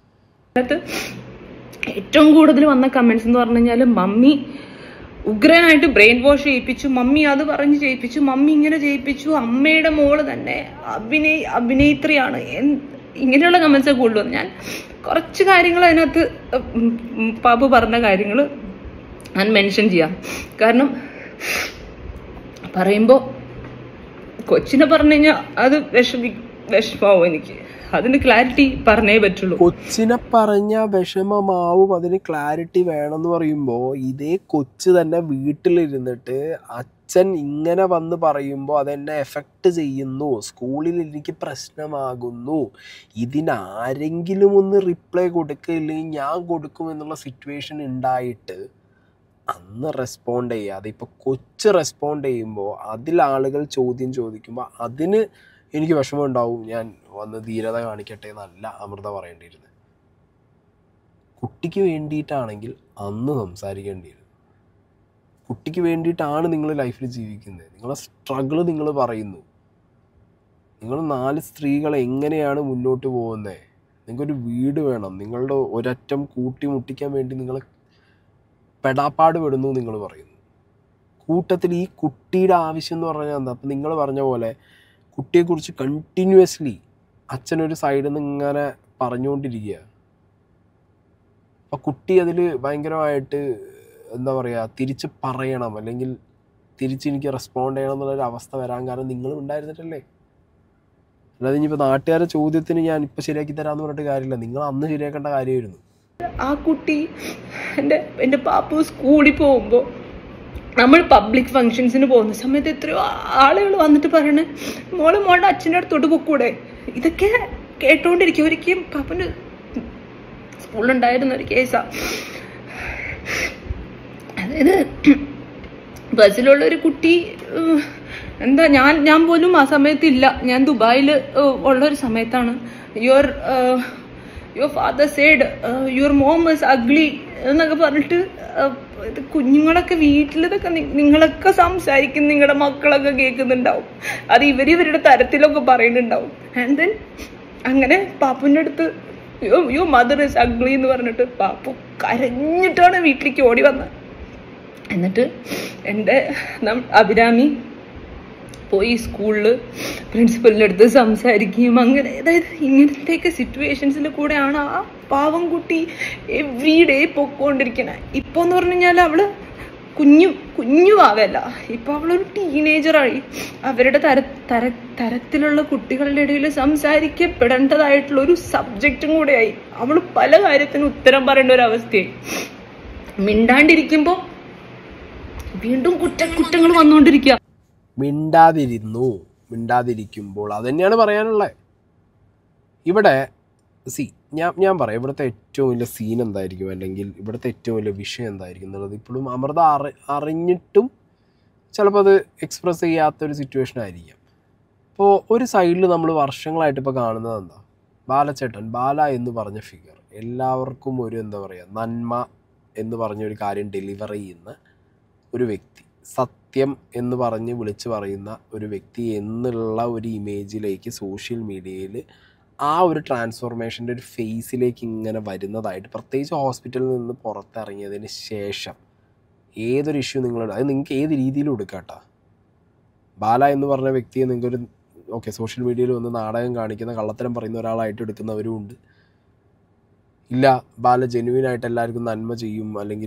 ഏറ്റവും കൂടുതൽ വന്ന കമന്റ്സ് എന്ന് പറഞ്ഞു കഴിഞ്ഞാൽ, മമ്മി ഉഗ്രനായിട്ട് ബ്രെയിൻ വാഷ് ചെയ്യിപ്പിച്ചു, മമ്മി അത് പറഞ്ഞ് ചെയ്യിപ്പിച്ചു, മമ്മി ഇങ്ങനെ ചെയ്യിപ്പിച്ചു, അമ്മയുടെ മോള് തന്നെ അഭിനയ അഭിനേത്രിയാണ്, ഇങ്ങനെയുള്ള കമന്റ്സ് കൂടുതൽ. ഞാൻ കുറച്ച് കാര്യങ്ങൾ അതിനകത്ത് പാപ്പു പറഞ്ഞ കാര്യങ്ങൾ ഞാൻ മെൻഷൻ ചെയ്യാം. കാരണം പറയുമ്പോൾ കൊച്ചിനെ പറഞ്ഞു കഴിഞ്ഞാൽ അത് വിഷമി വിഷമാവും എനിക്ക്. അതിന് ക്ലാരിറ്റി പറഞ്ഞേ പറ്റുള്ളൂ. കൊച്ചിനെ പറഞ്ഞ വിഷമമാവും, അതിന് ക്ലാരിറ്റി വേണമെന്ന് പറയുമ്പോൾ ഇതേ കൊച്ച് തന്നെ വീട്ടിലിരുന്നിട്ട് അച്ഛൻ ഇങ്ങനെ വന്ന് പറയുമ്പോൾ അതെന്നെ എഫക്റ്റ് ചെയ്യുന്നു, സ്കൂളിൽ എനിക്ക് പ്രശ്നമാകുന്നു, ഇതിനാരെങ്കിലും ഒന്ന് റിപ്ലൈ കൊടുക്കില്ലെങ്കിൽ ഞാൻ കൊടുക്കുമെന്നുള്ള സിറ്റുവേഷൻ ഉണ്ടായിട്ട് അന്ന് റെസ്പോണ്ട് ചെയ്യാതെ ഇപ്പോൾ കൊച്ച് റെസ്പോണ്ട് ചെയ്യുമ്പോൾ അതിലാളുകൾ ചോദ്യം ചോദിക്കുമ്പോൾ അതിന് എനിക്ക് വിഷമം ഉണ്ടാവും. ഞാൻ വന്ന് ധീരത കാണിക്കട്ടെ എന്നല്ല അമൃത പറയേണ്ടിയിരുന്നത്. കുട്ടിക്ക് വേണ്ടിയിട്ടാണെങ്കിൽ അന്ന് സംസാരിക്കേണ്ടിയിരുന്നു. കുട്ടിക്ക് വേണ്ടിയിട്ടാണ് നിങ്ങൾ ലൈഫിൽ ജീവിക്കുന്നത്. നിങ്ങളെ സ്ട്രഗിൾ നിങ്ങൾ പറയുന്നു. നിങ്ങൾ നാല് സ്ത്രീകൾ എങ്ങനെയാണ് മുന്നോട്ട് പോകുന്നത്, നിങ്ങൾക്കൊരു വീട് വേണം, നിങ്ങളുടെ ഒരറ്റം കൂട്ടി മുട്ടിക്കാൻ വേണ്ടി നിങ്ങൾ പെടാപ്പാട് പെടുന്നു നിങ്ങൾ പറയുന്നു. കൂട്ടത്തിൽ ഈ കുട്ടിയുടെ ആവശ്യം എന്ന് പറഞ്ഞാൽ എന്താ? അപ്പം നിങ്ങൾ പറഞ്ഞ പോലെ കുട്ടിയെക്കുറിച്ച് കണ്ടിന്യൂസ്ലി അച്ഛനൊരു സൈഡിൽ നിന്ന് ഇങ്ങനെ പറഞ്ഞുകൊണ്ടിരിക്കുക. അപ്പം കുട്ടി അതിൽ ഭയങ്കരമായിട്ട് എന്താ പറയുക, തിരിച്ച് പറയണം, അല്ലെങ്കിൽ തിരിച്ച് എനിക്ക് റെസ്പോണ്ട് ചെയ്യണം എന്നുള്ളൊരു അവസ്ഥ വരാൻ കാരണം നിങ്ങളും ഉണ്ടായിരുന്നിട്ടല്ലേ. അല്ലാതെ ഇനിയിപ്പോൾ നാട്ടുകാരുടെ ചോദ്യത്തിന് ഞാൻ ഇപ്പം ശരിയാക്കി തരാമെന്ന് പറഞ്ഞിട്ട് കാര്യമില്ല, നിങ്ങൾ അന്ന് ശരിയാക്കേണ്ട കാര്യമായിരുന്നു. ആ കുട്ടി എൻ്റെ എൻ്റെ പാപ്പു സ്കൂളിൽ പോകുമ്പോൾ നമ്മൾ പബ്ലിക് ഫങ്ഷൻസിന് പോകുന്ന സമയത്ത് എത്രയോ ആളുകൾ വന്നിട്ട് പറയണേ, മോള് മോളുടെ അച്ഛൻ്റെ അടുത്തോട്ട് പൊക്കൂടെ. ഇതൊക്കെ കേട്ടോണ്ടിരിക്കും. ഒരിക്കലും പാപ്പൻ്റെ സ്കൂളിലുണ്ടായിരുന്ന ഒരു കേസാ. അതായത് ബസ്സിലുള്ള ഒരു കുട്ടി എന്താ, ഞാൻ ഞാൻ പോലും ആ സമയത്തില്ല, ഞാൻ ദുബായിൽ ഉള്ള ഒരു സമയത്താണ്. Your your father said your mom is ugly എന്നൊക്കെ പറഞ്ഞിട്ട് കുഞ്ഞുങ്ങളൊക്കെ വീട്ടിലിതൊക്കെ നിങ്ങളൊക്കെ സംസാരിക്കും, നിങ്ങളുടെ മക്കളൊക്കെ കേൾക്കുന്നുണ്ടാവും, അത് ഇവർ ഇവരുടെ തരത്തിലൊക്കെ പറയുന്നുണ്ടാവും. ആൻഡ് ദെൻ അങ്ങനെ പാപ്പുവിൻ്റെ അടുത്ത് യോ യോ മദർ ഇസ് അഗ്ലി എന്ന് പറഞ്ഞിട്ട് പാപ്പു കരഞ്ഞിട്ടാണ് വീട്ടിലേക്ക് ഓടി വന്നത്. എന്നിട്ട് എൻ്റെ അഭിരാമി പോയി സ്കൂളിൽ പ്രിൻസിപ്പലിൻ്റെ അടുത്ത് സംസാരിക്കുകയും അങ്ങനെ, അതായത് ഇങ്ങനത്തെയൊക്കെ സിറ്റുവേഷൻസിൽ കൂടെയാണ് ആ പാവം കുട്ടി എവ്രി ഡേ പൊക്കോണ്ടിരിക്കണേ. ഇപ്പോൾ എന്ന് പറഞ്ഞു കഴിഞ്ഞാൽ അവള് കുഞ്ഞു കുഞ്ഞു ആവല്ല, ഇപ്പൊ അവളൊരു ടീനേജറായി. അവരുടെ തര തര തരത്തിലുള്ള കുട്ടികളുടെ ഇടയിൽ സംസാരിക്കപ്പെടേണ്ടതായിട്ടുള്ള ഒരു സബ്ജക്റ്റും കൂടെയായി. അവള് പല കാര്യത്തിനും ഉത്തരം പറയേണ്ട ഒരു അവസ്ഥയായി. മിണ്ടാണ്ടിരിക്കുമ്പോ വീണ്ടും കുറ്റ കുറ്റങ്ങൾ വന്നുകൊണ്ടിരിക്കുക. മിണ്ടാതിരുന്നു മിണ്ടാതിരിക്കുമ്പോൾ അത് തന്നെയാണ് പറയാനുള്ളത്. ഇവിടെ സി ഞാൻ ഞാൻ പറയാം, ഇവിടുത്തെ ഏറ്റവും വലിയ സീൻ എന്തായിരിക്കും, അല്ലെങ്കിൽ ഇവിടുത്തെ ഏറ്റവും വലിയ വിഷയം എന്തായിരിക്കും എന്നുള്ളത് ഇപ്പോഴും അമൃത അറി അറിഞ്ഞിട്ടും ചിലപ്പോൾ അത് എക്സ്പ്രസ് ചെയ്യാത്തൊരു സിറ്റുവേഷൻ ആയിരിക്കാം. ഇപ്പോൾ ഒരു സൈഡിൽ നമ്മൾ വർഷങ്ങളായിട്ട് ഇപ്പോൾ കാണുന്നത് എന്താ, ബാലച്ചേട്ടൻ ബാല എന്ന് പറഞ്ഞ ഫിഗർ എല്ലാവർക്കും ഒരു എന്താ പറയുക നന്മ എന്ന് പറഞ്ഞൊരു കാര്യം ഡെലിവർ ചെയ്യുന്ന ഒരു വ്യക്തി, സത്യം എന്ന് പറഞ്ഞ് വിളിച്ച് പറയുന്ന ഒരു വ്യക്തി എന്നുള്ള ഒരു ഇമേജിലേക്ക് സോഷ്യൽ മീഡിയയിൽ ആ ഒരു ട്രാൻസ്ഫോർമേഷൻ്റെ ഒരു ഫേസിലേക്ക് ഇങ്ങനെ വരുന്നതായിട്ട്, പ്രത്യേകിച്ച് ഹോസ്പിറ്റലിൽ നിന്ന് പുറത്തിറങ്ങിയതിന് ശേഷം ഏതൊരു ഇഷ്യൂ നിങ്ങൾ അത് നിങ്ങൾക്ക് ഏത് രീതിയിലും എടുക്കാട്ടോ. ബാല എന്ന് പറഞ്ഞ വ്യക്തിയെ നിങ്ങൾക്കൊരു ഓക്കെ സോഷ്യൽ മീഡിയയിൽ വന്ന് നാടകം കാണിക്കുന്ന കള്ളത്തരം പറയുന്ന ഒരാളായിട്ട് എടുക്കുന്നവരും ഉണ്ട്. ഇല്ല ബാല ജെന്യുവിനായിട്ട് എല്ലാവർക്കും നന്മ ചെയ്യും, അല്ലെങ്കിൽ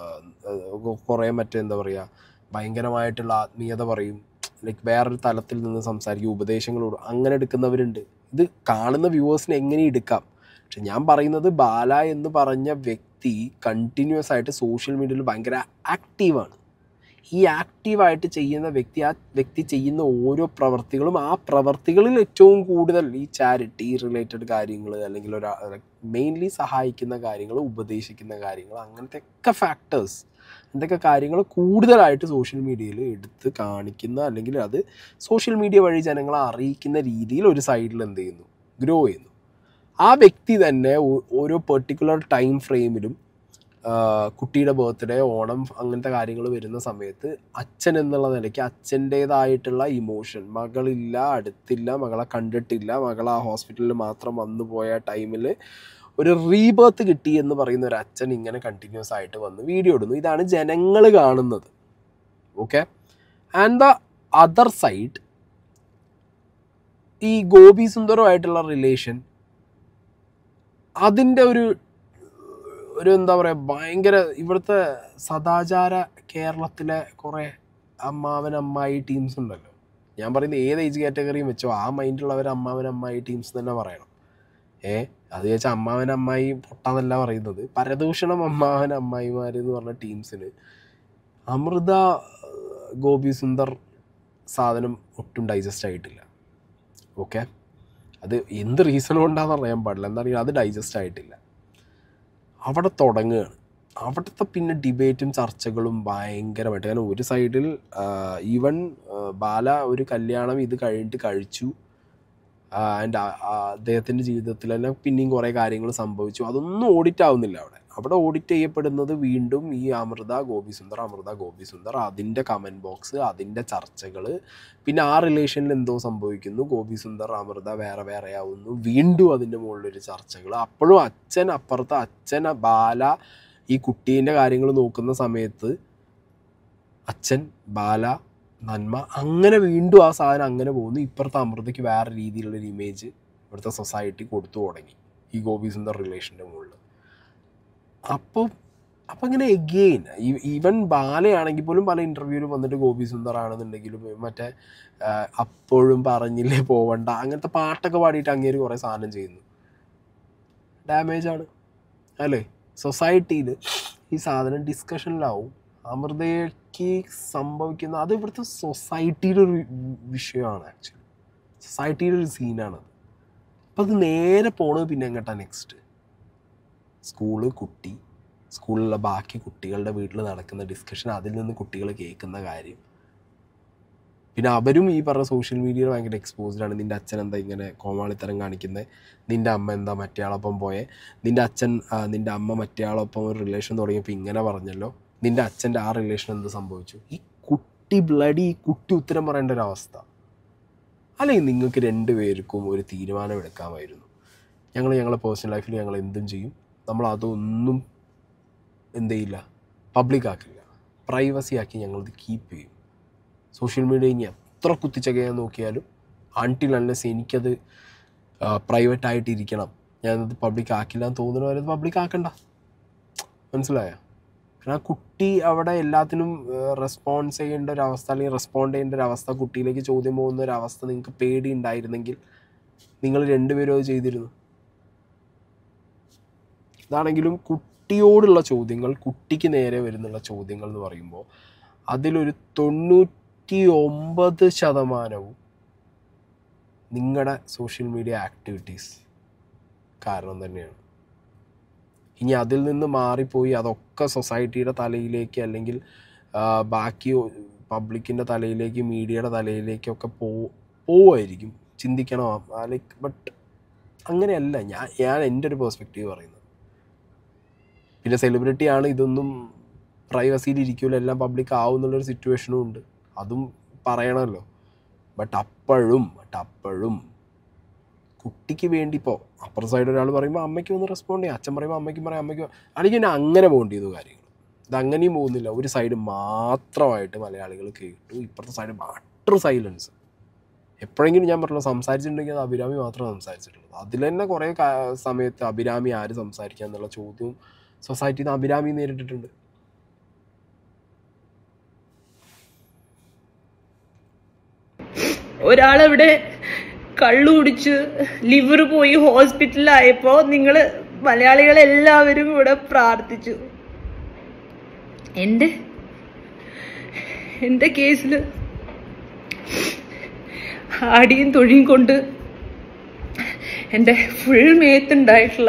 കുറേ മറ്റേ എന്താ പറയുക ഭയങ്കരമായിട്ടുള്ള ആത്മീയത പറയും, ലൈക്ക് വേറൊരു തലത്തിൽ നിന്ന് സംസാരിക്കും, ഉപദേശങ്ങളോട് അങ്ങനെ എടുക്കുന്നവരുണ്ട്. ഇത് കാണുന്ന വ്യൂവേഴ്സിന് എങ്ങനെ എടുക്കാം. പക്ഷെ ഞാൻ പറയുന്നത് ബാല എന്ന് പറഞ്ഞ വ്യക്തി കണ്ടിന്യൂസ് ആയിട്ട് സോഷ്യൽ മീഡിയയിൽ ഭയങ്കര ആക്റ്റീവാണ്. ഈ ആക്റ്റീവായിട്ട് ചെയ്യുന്ന വ്യക്തി ആ വ്യക്തി ചെയ്യുന്ന ഓരോ പ്രവർത്തികളും ആ പ്രവർത്തികളിൽ ഏറ്റവും കൂടുതൽ ഈ ചാരിറ്റി റിലേറ്റഡ് കാര്യങ്ങൾ, അല്ലെങ്കിൽ ഒരാ മെയിൻലി സഹായിക്കുന്ന കാര്യങ്ങൾ, ഉപദേശിക്കുന്ന കാര്യങ്ങൾ, അങ്ങനത്തെ ഒക്കെ ഫാക്ടേഴ്സ്, എന്തൊക്കെ കാര്യങ്ങൾ കൂടുതലായിട്ട് സോഷ്യൽ മീഡിയയിൽ എടുത്ത് കാണിക്കുന്ന, അല്ലെങ്കിൽ അത് സോഷ്യൽ മീഡിയ വഴി ജനങ്ങളെ അറിയിക്കുന്ന രീതിയിൽ ഒരു സൈഡിൽ എന്ത് ചെയ്യുന്നു, ഗ്രോ ചെയ്യുന്നു. ആ വ്യക്തി തന്നെ ഓരോ പെർട്ടിക്കുലർ ടൈം ഫ്രെയിമിലും കുട്ടിയുടെ ബർത്ത്ഡേ, ഓണം, അങ്ങനത്തെ കാര്യങ്ങൾ വരുന്ന സമയത്ത് അച്ഛൻ എന്നുള്ള നിലയ്ക്ക് അച്ഛൻ്റേതായിട്ടുള്ള ഇമോഷൻ, മകളില്ല, അടുത്തില്ല, മകളെ കണ്ടിട്ടില്ല, മകൾ ആ ഹോസ്പിറ്റലിൽ മാത്രം വന്നു പോയ ടൈമിൽ ഒരു റീബർത്ത് കിട്ടി എന്ന് പറയുന്ന ഒരു അച്ഛൻ ഇങ്ങനെ കണ്ടിന്യൂസ് ആയിട്ട് വന്ന് വീഡിയോ ഇടുന്നു. ഇതാണ് ജനങ്ങൾ കാണുന്നത്. Okay. And the other side ഈ ഗോപി സുന്ദറുമായിട്ടുള്ള റിലേഷൻ, അതിൻ്റെ ഒരു ഒരു എന്താ പറയുക ഭയങ്കര ഇവിടുത്തെ സദാചാര കേരളത്തിലെ കുറേ അമ്മാവൻ അമ്മായി ടീംസ് ഉണ്ടല്ലോ. ഞാൻ പറയുന്നത് ഏത് ഏജ് കാറ്റഗറിയും വെച്ചോ ആ മൈൻഡുള്ളവർ അമ്മാവൻ അമ്മായി ടീംസ് തന്നെ പറയണം. ഏ അത് വെച്ചാൽ അമ്മാവൻ അമ്മായി പൊട്ടാന്നല്ല പറയുന്നത്, പരദൂഷണം അമ്മാവൻ അമ്മായിമാർ എന്ന് പറഞ്ഞ ടീംസിന് അമൃത ഗോപി സുന്ദർ സാധനം ഒട്ടും ഡൈജസ്റ്റ് ആയിട്ടില്ല. ഓക്കെ. അത് എന്ത് റീസൺ കൊണ്ടാണെന്ന് അറിയാൻ പാടില്ല, എന്താണെങ്കിലും അത് ഡൈജസ്റ്റ് ആയിട്ടില്ല. അവിടെ തുടങ്ങുകയാണ്. അവിടുത്തെ പിന്നെ ഡിബേറ്റും ചർച്ചകളും ഭയങ്കരമായിട്ട്. കാരണം ഒരു സൈഡിൽ ഈവൻ ബാല ഒരു കല്യാണം ഇത് കഴിഞ്ഞിട്ട് കഴിച്ചു, ആൻഡ് അദ്ദേഹത്തിൻ്റെ ജീവിതത്തിൽ തന്നെ പിന്നെയും കുറേ കാര്യങ്ങൾ സംഭവിച്ചു. അതൊന്നും ഓഡിറ്റ് ആവുന്നില്ല അവിടെ. അവിടെ ഓഡിറ്റ് ചെയ്യപ്പെടുന്നത് വീണ്ടും ഈ അമൃത ഗോപി സുന്ദർ അമൃത ഗോപി സുന്ദർ അതിൻ്റെ കമൻറ്റ് ബോക്സ്, അതിൻ്റെ ചർച്ചകൾ, പിന്നെ ആ റിലേഷനിൽ എന്തോ സംഭവിക്കുന്നു, ഗോപി സുന്ദർ അമൃത വേറെ വേറെ ആവുന്നു, വീണ്ടും അതിൻ്റെ മുകളിലൊരു ചർച്ചകൾ. അപ്പോഴും അച്ഛൻ അപ്പുറത്ത്, അച്ഛൻ ബാല ഈ കുട്ടീൻ്റെ കാര്യങ്ങൾ നോക്കുന്ന സമയത്ത് അച്ഛൻ ബാല നന്മ, അങ്ങനെ വീണ്ടും ആ സാധനം അങ്ങനെ പോകുന്നു. ഇപ്പുറത്തെ അമൃതയ്ക്ക് വേറെ രീതിയിലുള്ളൊരു ഇമേജ് ഇവിടുത്തെ സൊസൈറ്റി കൊടുത്തു തുടങ്ങി ഈ ഗോപി സുന്ദർ റിലേഷൻ്റെ മുകളിൽ. അപ്പോൾ അപ്പം ഇങ്ങനെ എഗെയിൻ ഈവൻ ബാലയാണെങ്കിൽ പോലും പല ഇൻ്റർവ്യൂവിലും വന്നിട്ട് ഗോപി സുന്ദർ ആണെന്നുണ്ടെങ്കിലും മറ്റേ അപ്പോഴും പറഞ്ഞില്ലേ പോവണ്ട അങ്ങനത്തെ പാട്ടൊക്കെ പാടിയിട്ട് അങ്ങേര് കുറേ സാധനം ചെയ്യുന്നു. ഡാമേജാണ് അല്ലേ സൊസൈറ്റിയിൽ. ഈ സാധനം ഡിസ്കഷനിലാവും. അമൃതയ്ക്ക് സംഭവിക്കുന്ന അത് ഇവിടുത്തെ സൊസൈറ്റിയുടെ ഒരു വിഷയമാണ്. ആക്ച്വലി സൊസൈറ്റിയുടെ ഒരു സീനാണത്. അപ്പം അത് നേരെ പോണത് പിന്നെ എങ്ങോട്ടാ നെക്സ്റ്റ് സ്കൂള്, കുട്ടി, സ്കൂളിലുള്ള ബാക്കി കുട്ടികളുടെ വീട്ടിൽ നടക്കുന്ന ഡിസ്കഷൻ, അതിൽ നിന്ന് കുട്ടികൾ കേൾക്കുന്ന കാര്യം. പിന്നെ അവരും ഈ പറഞ്ഞ സോഷ്യൽ മീഡിയയിൽ ഭയങ്കര എക്സ്പോസ്ഡാണ്. നിൻ്റെ അച്ഛൻ എന്താ ഇങ്ങനെ കോമാളിത്തരം കാണിക്കുന്നത്, നിൻ്റെ അമ്മ എന്താ മറ്റേയാളൊപ്പം പോയെ, നിൻ്റെ അച്ഛൻ നിൻ്റെ അമ്മ മറ്റേയാളൊപ്പം ഒരു റിലേഷൻ തുടങ്ങിയപ്പോൾ ഇങ്ങനെ പറഞ്ഞല്ലോ, നിൻ്റെ അച്ഛൻ്റെ ആ റിലേഷൻ എന്ത് സംഭവിച്ചു. ഈ കുട്ടി ബ്ലഡി ഈ കുട്ടി ഉത്തരം പറയേണ്ട ഒരവസ്ഥ. അല്ലെങ്കിൽ നിങ്ങൾക്ക് രണ്ട് പേർക്കും ഒരു തീരുമാനം എടുക്കാമായിരുന്നു. ഞങ്ങൾ ഞങ്ങളുടെ പേഴ്സണൽ ലൈഫിൽ ഞങ്ങൾ എന്തും ചെയ്യും, നമ്മൾ അതൊന്നും എന്ത് ചെയ്യില്ല, പബ്ലിക് ആക്കില്ല, പ്രൈവസി ആക്കി ഞങ്ങളത് കീപ്പ് ചെയ്യും. സോഷ്യൽ മീഡിയ ഇനി എത്ര കുത്തിച്ചകയാൻ നോക്കിയാലും അൺടിൽ അൺലെസ് എനിക്കത് പ്രൈവറ്റ് ആയിട്ടിരിക്കണം, ഞാനത് പബ്ലിക് ആക്കില്ല എന്ന് തോന്നുന്നവരെ അത് പബ്ലിക് ആക്കണ്ട. മനസ്സിലായോ? കാരണം ആ കുട്ടി അവിടെ എല്ലാത്തിനും റെസ്പോൺസ് ചെയ്യേണ്ട ഒരവസ്ഥ, അല്ലെങ്കിൽ റെസ്പോണ്ട് ചെയ്യേണ്ട ഒരവസ്ഥ, കുട്ടിയിലേക്ക് ചോദ്യം പോകുന്ന ഒരവസ്ഥ നിങ്ങൾക്ക് പേടി ഉണ്ടായിരുന്നെങ്കിൽ നിങ്ങൾ രണ്ടുപേരും അത് ചെയ്തിരുന്നു. ഇതാണെങ്കിലും കുട്ടിയോടുള്ള ചോദ്യങ്ങൾ, കുട്ടിക്ക് നേരെ വരുന്നുള്ള ചോദ്യങ്ങൾ എന്ന് പറയുമ്പോൾ അതിലൊരു തൊണ്ണൂറ്റി ഒമ്പത് ശതമാനവും നിങ്ങളുടെ സോഷ്യൽ മീഡിയ ആക്ടിവിറ്റീസ് കാരണം തന്നെയാണ്. ഇനി അതിൽ നിന്ന് മാറിപ്പോയി അതൊക്കെ സൊസൈറ്റിയുടെ തലയിലേക്ക്, അല്ലെങ്കിൽ ബാക്കി പബ്ലിക്കിൻ്റെ തലയിലേക്ക്, മീഡിയയുടെ തലയിലേക്കൊക്കെ പോ പോവുമായിരിക്കും. ചിന്തിക്കണം. ലൈക്ക് ബട്ട് അങ്ങനെയല്ല. ഞാൻ ഞാൻ എൻ്റെ ഒരു പേഴ്സ്പെക്റ്റീവ് പറയുന്നത്. പിന്നെ സെലിബ്രിറ്റിയാണ്, ഇതൊന്നും പ്രൈവസിയിൽ ഇരിക്കില്ല, എല്ലാം പബ്ലിക് ആവുന്നുള്ളൊരു സിറ്റുവേഷനും ഉണ്ട്. അതും പറയണമല്ലോ. ബട്ട് അപ്പോഴും ബട്ട് അപ്പോഴും കുട്ടിക്ക് വേണ്ടി ഇപ്പോൾ അപ്പുറ സൈഡ് ഒരാൾ പറയുമ്പോൾ അമ്മയ്ക്ക് ഒന്ന് റെസ്പോണ്ട് ചെയ്യാം, അച്ഛൻ പറയുമ്പോൾ അമ്മയ്ക്കും പറയാം, അമ്മയ്ക്ക് അല്ലെങ്കിൽ പിന്നെ അങ്ങനെ പോകേണ്ടി ചെയ്തു കാര്യങ്ങൾ. ഇതങ്ങനെയും പോകുന്നില്ല. ഒരു സൈഡ് മാത്രമായിട്ട് മലയാളികൾ കേട്ടു, ഇപ്പുറത്തെ സൈഡ് മാത്രം സൈലൻസ്. എപ്പോഴെങ്കിലും ഞാൻ പറഞ്ഞല്ലോ സംസാരിച്ചിട്ടുണ്ടെങ്കിൽ അത് അഭിരാമി മാത്രമേ സംസാരിച്ചിട്ടുള്ളൂ. അതിൽ തന്നെ കുറേ സമയത്ത് അഭിരാമി ആര് സംസാരിക്കുക എന്നുള്ള ചോദ്യവും സൊസൈറ്റിയിൽ നിന്ന് അഭിരാമി നേരിട്ടിട്ടുണ്ട്. ഒരാളവിടെ കള്ളു കുടിച്ച് ലിവർ പോയി ഹോസ്പിറ്റലിലായപ്പോ നിങ്ങള് മലയാളികളെല്ലാവരും ഇവിടെ പ്രാർത്ഥിച്ചു. എന്റെ എന്റെ കേസില് ആടിയും തൊഴിയും കൊണ്ട് എൻ്റെ ഫുൾ മേത്തുണ്ടായിട്ടുള്ള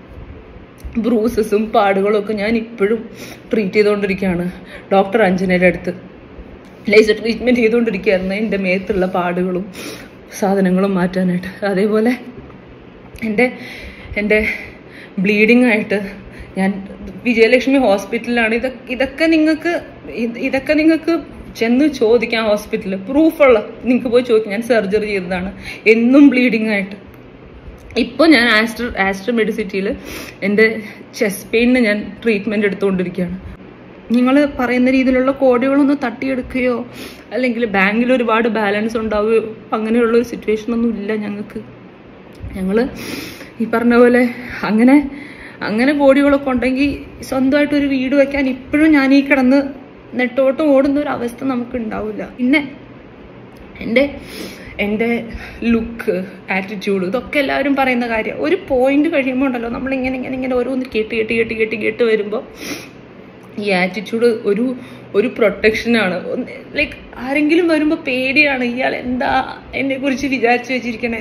ബ്രൂസസും പാടുകളും ഒക്കെ ഞാൻ ഇപ്പോഴും ട്രീറ്റ് ചെയ്തുകൊണ്ടിരിക്കുകയാണ്. ഡോക്ടർ അഞ്ജനയുടെ അടുത്ത് ലേസർ ട്രീറ്റ്മെൻറ്റ് ചെയ്തുകൊണ്ടിരിക്കുകയായിരുന്നു എൻ്റെ മേത്തുള്ള പാടുകളും സാധനങ്ങളും മാറ്റാനായിട്ട്. അതേപോലെ എൻ്റെ എൻ്റെ ബ്ലീഡിങ് ആയിട്ട് ഞാൻ വിജയലക്ഷ്മി ഹോസ്പിറ്റലിലാണ്. ഇതൊക്കെ ഇതൊക്കെ നിങ്ങൾക്ക് ഇതൊക്കെ നിങ്ങൾക്ക് ചെന്ന് ചോദിക്കാം. ഹോസ്പിറ്റലിൽ പ്രൂഫുള്ള നിങ്ങൾക്ക് പോയി ചോദിക്കാം. ഞാൻ സർജറി ചെയ്തതാണ്, എന്നും ബ്ലീഡിങ് ആയിട്ട്. ഇപ്പോൾ ഞാൻ ആസ്ട്ര ആസ്ട്ര മെഡിസിറ്റിയിൽ എൻ്റെ ചെസ്റ്റ് പെയിനിന് ഞാൻ ട്രീറ്റ്മെൻറ്റ് എടുത്തുകൊണ്ടിരിക്കുകയാണ്. നിങ്ങൾ പറയുന്ന രീതിയിലുള്ള കോടികളൊന്നും തട്ടിയെടുക്കുകയോ അല്ലെങ്കിൽ ബാങ്കിൽ ഒരുപാട് ബാലൻസ് ഉണ്ടാവുകയോ അങ്ങനെയുള്ളൊരു സിറ്റുവേഷനൊന്നും ഇല്ല ഞങ്ങൾക്ക്. ഞങ്ങൾ ഈ പറഞ്ഞ പോലെ അങ്ങനെ അങ്ങനെ കോടികളൊക്കെ ഉണ്ടെങ്കിൽ സ്വന്തമായിട്ടൊരു വീട് വയ്ക്കാൻ ഇപ്പോഴും ഞാൻ ഈ കിടന്ന് നെട്ടോട്ടം ഓടുന്ന ഒരു അവസ്ഥ നമുക്ക് ഉണ്ടാവില്ല. പിന്നെ എൻ്റെ എൻ്റെ ലുക്ക്, ആറ്റിറ്റ്യൂഡ്, ഇതൊക്കെ എല്ലാവരും പറയുന്ന കാര്യം. ഒരു പോയിന്റ് കഴിയുമ്പോൾ ഉണ്ടല്ലോ നമ്മളിങ്ങനെ ഇങ്ങനെ ഇങ്ങനെ ഓരോന്ന് കേട്ട് കേട്ട് കേട്ട് കേട്ട് കേട്ട് വരുമ്പോൾ ഈ ആറ്റിറ്റ്യൂഡ് ഒരു ഒരു പ്രൊട്ടക്ഷനാണ്. ലൈക്ക് ആരെങ്കിലും വരുമ്പോൾ പേടിയാണ്, ഇയാൾ എന്താ എന്നെ കുറിച്ച് വിചാരിച്ചു വെച്ചിരിക്കണേ.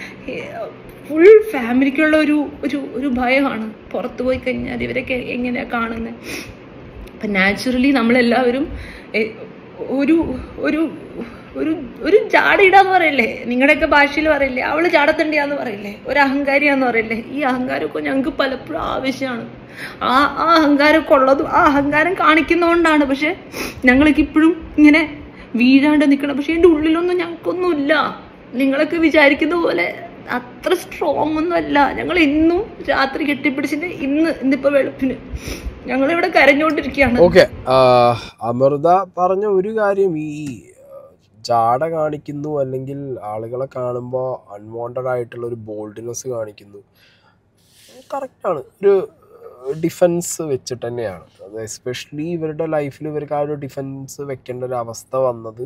ഫുൾ ഫാമിലിക്കുള്ള ഒരു ഒരു ഒരു ഭയമാണ്. പുറത്തു പോയി കഴിഞ്ഞാൽ ഇവരൊക്കെ എങ്ങനെയാ കാണുന്നത്. അപ്പം നാച്ചുറലി നമ്മളെല്ലാവരും ഒരു ഒരു ഒരു ഒരു ജാടയിടാന്ന് പറയില്ലേ, നിങ്ങളുടെയൊക്കെ ഭാഷയിൽ പറയില്ലേ, അവള് ജാടത്തണ്ടിയാന്ന് പറയില്ലേ, ഒരു അഹങ്കാരിയാന്ന് പറയില്ലേ. ഈ അഹങ്കാരമൊക്കെ ഞങ്ങൾക്ക് പലപ്പോഴും ആവശ്യമാണ്. ആ ആ അഹങ്കാരമൊക്കെ ഉള്ളതും ആ അഹങ്കാരം കാണിക്കുന്നതുകൊണ്ടാണ് പക്ഷെ ഞങ്ങൾക്ക് ഇപ്പോഴും ഇങ്ങനെ വീഴാണ്ട് നിൽക്കണം. പക്ഷെ എൻ്റെ ഉള്ളിലൊന്നും ഞങ്ങൾക്കൊന്നുമില്ല. നിങ്ങളൊക്കെ വിചാരിക്കുന്ന പോലെ അത്ര സ്ട്രോങ് ഒന്നും അല്ല. ഞങ്ങൾ ഇന്നും രാത്രി കെട്ടിപ്പിടിച്ചിട്ട് ഇന്ന് ഇന്നിപ്പോ വെളുപ്പിന് ഞങ്ങളിവിടെ കരഞ്ഞുകൊണ്ടിരിക്കുകയാണ്. ഓക്കെ, അമൃത പറഞ്ഞ ഒരു കാര്യം, ഈ ജാട കാണിക്കുന്നു അല്ലെങ്കിൽ ആളുകളെ കാണുമ്പോൾ അൺവാണ്ടഡ് ആയിട്ടുള്ള ഒരു ബോൾഡ്നെസ് കാണിക്കുന്നു, കറക്റ്റാണ്. ഒരു ഡിഫൻസ് വെച്ചിട്ട് തന്നെയാണ് അത്. എസ്പെഷ്യലി ഇവരുടെ ലൈഫിൽ ഇവർക്ക് ആ ഒരു ഡിഫൻസ് വെക്കേണ്ട ഒരു അവസ്ഥ വന്നത്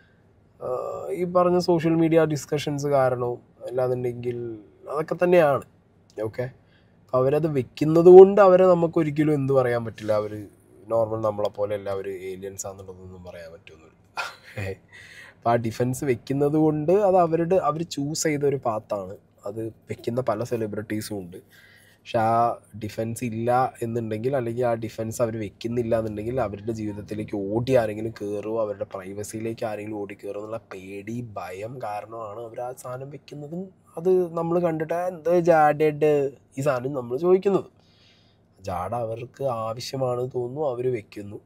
ഈ പറഞ്ഞ സോഷ്യൽ മീഡിയ ഡിസ്കഷൻസ് കാരണവും അല്ലാന്നുണ്ടെങ്കിൽ അതൊക്കെ തന്നെയാണ്. ഓക്കെ, അപ്പോൾ അവരത് വെക്കുന്നത് കൊണ്ട് അവരെ നമുക്കൊരിക്കലും എന്ത് പറയാൻ പറ്റില്ല, അവർ നോർമൽ നമ്മളെ പോലെ അല്ല, അവർ ഏലിയൻസ് ആണെന്നുള്ളതൊന്നും പറയാൻ പറ്റുമെന്നില്ല. അപ്പോൾ ആ ഡിഫൻസ് വെക്കുന്നത് കൊണ്ട് അത് അവരുടെ അവർ ചൂസ് ചെയ്ത ഒരു പാത്താണ്. അത് വെക്കുന്ന പല സെലിബ്രിറ്റീസും ഉണ്ട്. പക്ഷെ ആ ഡിഫെൻസ് ഇല്ല എന്നുണ്ടെങ്കിൽ, അല്ലെങ്കിൽ ആ ഡിഫെൻസ് അവർ വെക്കുന്നില്ല എന്നുണ്ടെങ്കിൽ അവരുടെ ജീവിതത്തിലേക്ക് ഓടി ആരെങ്കിലും കയറുമോ, അവരുടെ പ്രൈവസിയിലേക്ക് ആരെങ്കിലും ഓടി കയറുമോ എന്നുള്ള പേടി, ഭയം കാരണമാണ് അവർ ആ സാധനം വെക്കുന്നതും അത് നമ്മൾ കണ്ടിട്ട് എന്താ ജാഡഡ് ഈ സാധനം നമ്മൾ ചോദിക്കുന്നത്. ജാട അവർക്ക് ആവശ്യമാണ് തോന്നുന്നു, അവർ വെക്കുന്നു.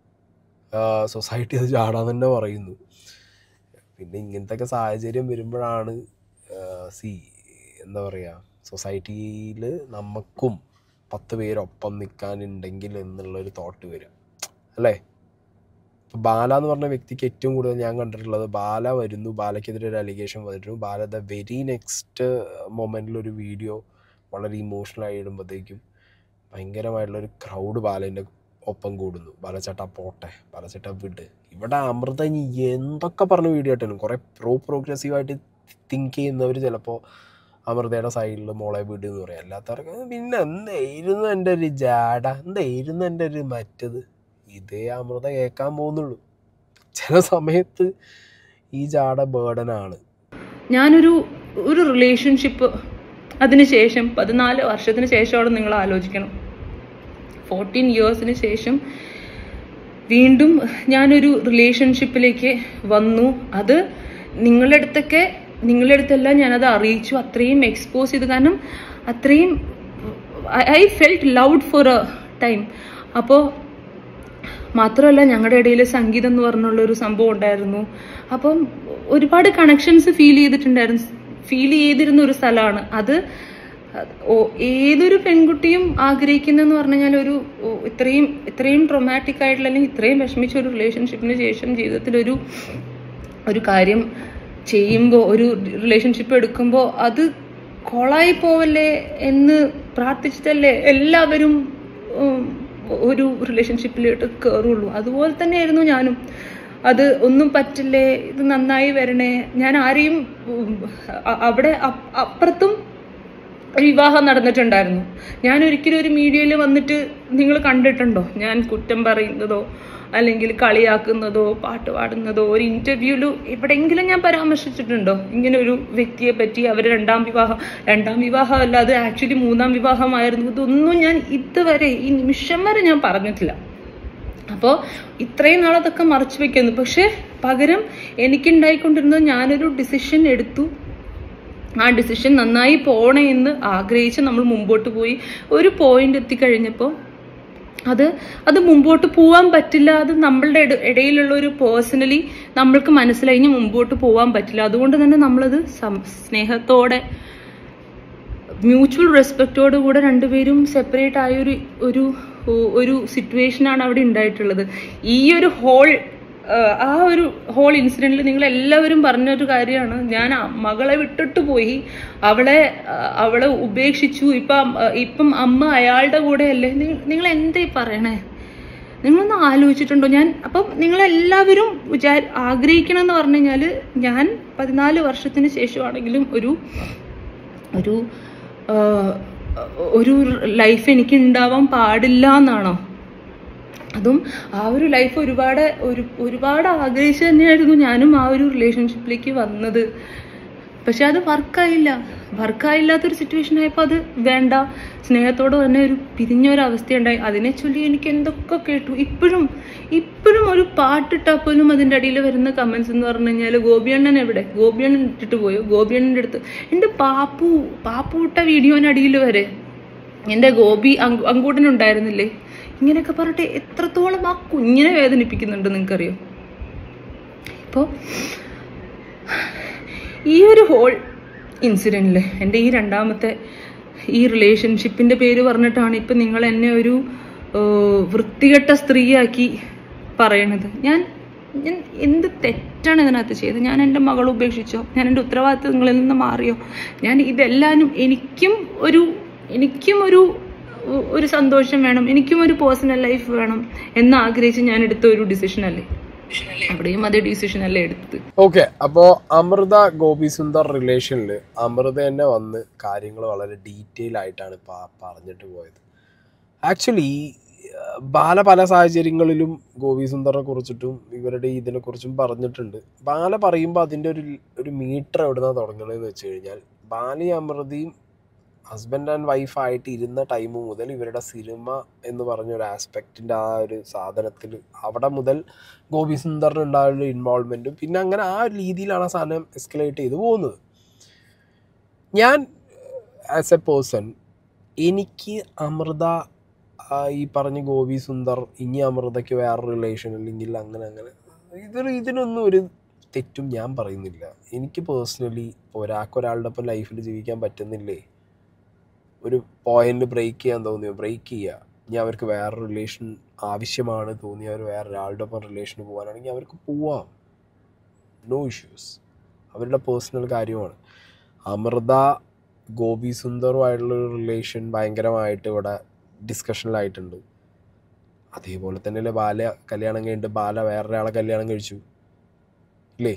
സൊസൈറ്റി അത് ജാടാന്ന് തന്നെ പറയുന്നു. പിന്നെ ഇങ്ങനത്തെ സാഹചര്യം വരുമ്പോഴാണ് സി എന്താ പറയുക, സൊസൈറ്റിയിൽ നമുക്കും പത്ത് പേരൊപ്പം നിൽക്കാനുണ്ടെങ്കിൽ എന്നുള്ളൊരു തോട്ട് വരിക അല്ലേ. ഇപ്പോൾ ബാല എന്ന് പറഞ്ഞ വ്യക്തിക്ക് ഏറ്റവും കൂടുതൽ ഞാൻ കണ്ടിട്ടുള്ളത്, ബാല വരുന്നു, ബാലയ്ക്കെതിരെ ഒരു അലിഗേഷൻ വന്നിട്ടു, ബാല ദ വെരി നെക്സ്റ്റ് മൊമെൻറ്റിലൊരു വീഡിയോ വളരെ ഇമോഷണലായി ഇടുമ്പോഴത്തേക്കും ഭയങ്കരമായിട്ടുള്ളൊരു ക്രൗഡ് ബാലേൻ്റെ ഒപ്പം കൂടുന്നു. ബാലച്ചേട്ടാ പോട്ടെ, ബാലച്ചേട്ടാ വിട്. ഇവിടെ അമൃത ഇനി എന്തൊക്കെ പറഞ്ഞ വീഡിയോ ഇട്ടാലും കുറേ പ്രോ പ്രോഗ്രസീവായിട്ട് തിങ്ക് ചെയ്യുന്നവർ ചിലപ്പോൾ അമൃതയുടെ സൈഡിൽ മോളെ വിട് എന്ന് പറയാം. അല്ലാത്തവർക്ക് പിന്നെ എന്തായിരുന്നു എൻ്റെ ഒരു ജാട, എന്തായിരുന്നു എൻ്റെ ഒരു മറ്റത്, ഇതേ അമൃത കേൾക്കാൻ പോകുന്നുള്ളൂ. ചില സമയത്ത് ഈ ജാട ബേർഡനാണ്. ഞാനൊരു ഒരു റിലേഷൻഷിപ്പ് അതിന് ശേഷം പതിനാല് വർഷത്തിന് ശേഷമാണ് നിങ്ങൾ ആലോചിക്കണം. ഫോർട്ടീൻ ഇയേഴ്സിന് ശേഷം വീണ്ടും ഞാനൊരു റിലേഷൻഷിപ്പിലേക്ക് വന്നു. അത് നിങ്ങളുടെ അടുത്തൊക്കെ നിങ്ങളുടെ അടുത്തെല്ലാം ഞാനത് അറിയിച്ചു, അത്രയും എക്സ്പോസ് ചെയ്തു. കാരണം അത്രയും I felt loud for a time. അപ്പോൾ മാത്രമല്ല ഞങ്ങളുടെ ഇടയിൽ സംഗീതം എന്ന് പറഞ്ഞുള്ളൊരു സംഭവം ഉണ്ടായിരുന്നു. അപ്പം ഒരുപാട് കണക്ഷൻസ് ഫീൽ ചെയ്തിട്ടുണ്ടായിരുന്നു, ഫീൽ ചെയ്തിരുന്ന ഒരു സ്ഥലമാണ് അത്. ഏതൊരു പെൺകുട്ടിയും ആഗ്രഹിക്കുന്നതെന്ന് പറഞ്ഞു കഴിഞ്ഞാൽ ഒരു ഇത്രയും ഇത്രയും ട്രോമാറ്റിക് ആയിട്ടുള്ള അല്ലെങ്കിൽ ഇത്രയും വിഷമിച്ച ഒരു റിലേഷൻഷിപ്പിന് ശേഷം ജീവിതത്തിൽ ഒരു ഒരു കാര്യം ചെയ്യുമ്പോൾ, ഒരു റിലേഷൻഷിപ്പ് എടുക്കുമ്പോൾ അത് കൊളായി പോവല്ലേ എന്ന് പ്രാർത്ഥിച്ചിട്ടല്ലേ എല്ലാവരും ഒരു റിലേഷൻഷിപ്പിലോട്ട് കയറുള്ളൂ. അതുപോലെ തന്നെയായിരുന്നു ഞാനും. അത് ഒന്നും പറ്റില്ലേ, ഇത് നന്നായി വരണേ. ഞാൻ ആരെയും അവിടെ അപ്പുറത്തും വിവാഹം നടന്നിട്ടുണ്ടായിരുന്നു. ഞാൻ ഒരിക്കലും ഒരു മീഡിയയിൽ വന്നിട്ട് നിങ്ങൾ കണ്ടിട്ടുണ്ടോ ഞാൻ കുറ്റം പറയുന്നതോ അല്ലെങ്കിൽ കളിയാക്കുന്നതോ പാട്ട് പാടുന്നതോ ഒരു ഇന്റർവ്യൂവിൽ എവിടെയെങ്കിലും ഞാൻ പരാമർശിച്ചിട്ടുണ്ടോ ഇങ്ങനെ ഒരു വ്യക്തിയെ പറ്റി? അവർ രണ്ടാം വിവാഹം രണ്ടാം വിവാഹം അല്ല, അത് ആക്ച്വലി മൂന്നാം വിവാഹമായിരുന്നു. ഇതൊന്നും ഞാൻ ഇതുവരെ ഈ നിമിഷം വരെ ഞാൻ പറഞ്ഞിട്ടില്ല. അപ്പോൾ ഇത്രയും നാളതൊക്കെ മറച്ചു വെക്കുന്നു. പക്ഷെ പകരം എനിക്കുണ്ടായിക്കൊണ്ടിരുന്നത്, ഞാനൊരു ഡിസിഷൻ എടുത്തു, ആ ഡിസിഷൻ നന്നായി പോണേ എന്ന് ആഗ്രഹിച്ച് നമ്മൾ മുമ്പോട്ട് പോയി. ഒരു പോയിന്റ് എത്തിക്കഴിഞ്ഞപ്പോൾ അത് അത് മുമ്പോട്ട് പോവാൻ പറ്റില്ല. അത് നമ്മളുടെ ഇടയിലുള്ള ഒരു പേഴ്സണലി നമ്മൾക്ക് മനസ്സിലായി ഇനി മുമ്പോട്ട് പോവാൻ പറ്റില്ല. അതുകൊണ്ട് തന്നെ നമ്മളത് സ്നേഹത്തോടെ മ്യൂച്വൽ റെസ്പെക്റ്റോട് കൂടെ രണ്ടുപേരും സെപ്പറേറ്റ് ആയ ഒരു ഒരു ഒരു സിറ്റുവേഷനാണ് അവിടെ ഉണ്ടായിട്ടുള്ളത്. ഈ ഒരു ഹോൾ ആ ഒരു ഹോൾ ഇൻസിഡന്റിൽ നിങ്ങൾ എല്ലാവരും പറഞ്ഞൊരു കാര്യമാണ്, ഞാൻ മകളെ വിട്ടിട്ട് പോയി, അവളെ അവളെ ഉപേക്ഷിച്ചു, ഇപ്പം ഇപ്പം അമ്മ അയാളുടെ കൂടെ അല്ലേ. നിങ്ങൾ എന്തേ പറയണേ? നിങ്ങളൊന്ന് ആലോചിച്ചിട്ടുണ്ടോ? ഞാൻ അപ്പം നിങ്ങളെല്ലാവരും വിചാര ആഗ്രഹിക്കണം എന്ന് പറഞ്ഞു കഴിഞ്ഞാൽ, ഞാൻ പതിനാല് വർഷത്തിന് ശേഷമാണെങ്കിലും ഒരു ഒരു ഒരു ലൈഫ് എനിക്ക് ഉണ്ടാവാൻ പാടില്ല എന്നാണോ? അതും ആ ഒരു ലൈഫ് ഒരുപാട് ഒരു ഒരുപാട് ആഗ്രഹിച്ചു തന്നെയായിരുന്നു ഞാനും ആ ഒരു റിലേഷൻഷിപ്പിലേക്ക് വന്നത്. പക്ഷെ അത് വർക്കായില്ല. വർക്കായില്ലാത്തൊരു സിറ്റുവേഷൻ ആയപ്പോൾ അത് വേണ്ട, സ്നേഹത്തോട് തന്നെ ഒരു പിരിഞ്ഞൊരവസ്ഥയുണ്ടായി. അതിനെ ചൊല്ലി എനിക്ക് എന്തൊക്കെ കേട്ടു. ഇപ്പോഴും ഇപ്പോഴും ഒരു പാട്ടിട്ടാൽ പോലും അതിൻ്റെ അടിയിൽ വരുന്ന കമന്റ്സ് എന്ന് പറഞ്ഞു കഴിഞ്ഞാൽ, ഗോപിയണ്ണൻ എവിടെ? ഗോപിയണ്ണൻ ഇട്ടിട്ട് പോയോ? ഗോപിയണ്ണൻ്റെ അടുത്ത് എൻ്റെ പാപ്പു പാപ്പു ഇട്ട വീഡിയോൻ്റെ അടിയിൽ വരെ എൻ്റെ ഗോപി അങ്കൂട്ടനുണ്ടായിരുന്നില്ലേ? ഇങ്ങനെയൊക്കെ പറഞ്ഞിട്ട് എത്രത്തോളം ആ കുഞ്ഞിനെ വേദനിപ്പിക്കുന്നുണ്ട് നിങ്ങൾക്കറിയോ? ഇപ്പോൾ ഈ ഒരു ഹോൾ ഇൻസിഡൻറ്റിൽ എൻ്റെ ഈ രണ്ടാമത്തെ ഈ റിലേഷൻഷിപ്പിൻ്റെ പേര് പറഞ്ഞിട്ടാണ് ഇപ്പം നിങ്ങൾ എന്നെ ഒരു വൃത്തികെട്ട സ്ത്രീയാക്കി പറയണത്. ഞാൻ ഞാൻ എന്ത് തെറ്റാണ് ഇതിനകത്ത് ചെയ്തത്? ഞാൻ എൻ്റെ മകളെ ഉപേക്ഷിച്ചോ? ഞാൻ എൻ്റെ ഉത്തരവാദിത്തങ്ങളിൽ നിന്ന് മാറിയോ? ഞാൻ ഇതെല്ലാനും എനിക്കും ഒരു എനിക്കും ഒരു ഒരു സന്തോഷം വേണം, എനിക്കും ഒരു പേഴ്സണൽ ലൈഫ് വേണം എന്ന് ആഗ്രഹിച്ച് ഞാൻ എടുത്ത ഒരു ഡിസിഷൻ അല്ലേ? അവിടെയും അതേ ഡിസിഷൻ അല്ലേ എടുത്തത്. ഓക്കെ, അപ്പോൾ അമൃത ഗോപി സുന്ദർ റിലേഷനിൽ അമൃത തന്നെ വന്ന് കാര്യങ്ങൾ വളരെ ഡീറ്റെയിൽ ആയിട്ടാണ് പറഞ്ഞിട്ട് പോയത്. ആക്ച്വലി ബാല പല സാഹചര്യങ്ങളിലും ഗോപി സുന്ദറിനെ കുറിച്ചിട്ടും ഇവരുടെ ഇതിനെക്കുറിച്ചും പറഞ്ഞിട്ടുണ്ട്. ബാല പറയുമ്പോൾ അതിൻ്റെ ഒരു ഒരു മീറ്റർ എവിടെ നിന്നാണ് തുടങ്ങുന്നതെന്ന് വെച്ച് കഴിഞ്ഞാൽ, ബാലയും അമൃതയും ഹസ്ബൻഡ് ആൻഡ് വൈഫായിട്ട് ഇരുന്ന ടൈം മുതൽ ഇവരുടെ സിനിമ എന്ന് പറഞ്ഞൊരു ആസ്പെക്റ്റിൻ്റെ ആ ഒരു സാധനത്തിൽ അവിടെ മുതൽ ഗോപി സുന്ദറിന് ഉണ്ടായുള്ള ഇൻവോൾവ്മെൻറ്റും പിന്നെ അങ്ങനെ ആ ഒരു രീതിയിലാണ് ആ സാധനം എസ്കലേറ്റ് ചെയ്ത് പോകുന്നത്. ഞാൻ ആസ് എ പേഴ്സൺ എനിക്ക് അമൃത ഈ പറഞ്ഞ ഗോപി സുന്ദർ ഇനി അമൃതയ്ക്ക് വേറെ റിലേഷൻ ഇല്ലെങ്കിൽ അങ്ങനെ അങ്ങനെ ഇതൊരു ഇതിനൊന്നും ഒരു തെറ്റും ഞാൻ പറയുന്നില്ല. എനിക്ക് പേഴ്സണലി ഒരാൾക്കൊരാളുടെ ഒപ്പം ലൈഫിൽ ജീവിക്കാൻ പറ്റുന്നില്ലേ, ഒരു പോയിന്റ് ബ്രേക്ക് ചെയ്യാൻ തോന്നിയോ ബ്രേക്ക് ചെയ്യുക. ഇനി അവർക്ക് വേറെ റിലേഷൻ ആവശ്യമാണ് തോന്നിയ അവർ വേറെ ഒരാളുടെ ഒപ്പം റിലേഷന് പോകാനാണെങ്കിൽ അവർക്ക് പോവാം, നോ ഇഷ്യൂസ്, അവരുടെ പേഴ്സണൽ കാര്യമാണ്. അമൃത ഗോപി സുന്ദറുമായിട്ടുള്ളൊരു റിലേഷൻ ഭയങ്കരമായിട്ട് ഇവിടെ ഡിസ്കഷനിലായിട്ടുണ്ട്. അതേപോലെ തന്നെയല്ലേ ബാല കല്യാണം കഴിഞ്ഞിട്ട് ബാല വേറൊരാളെ കല്യാണം കഴിച്ചു ഇല്ലേ?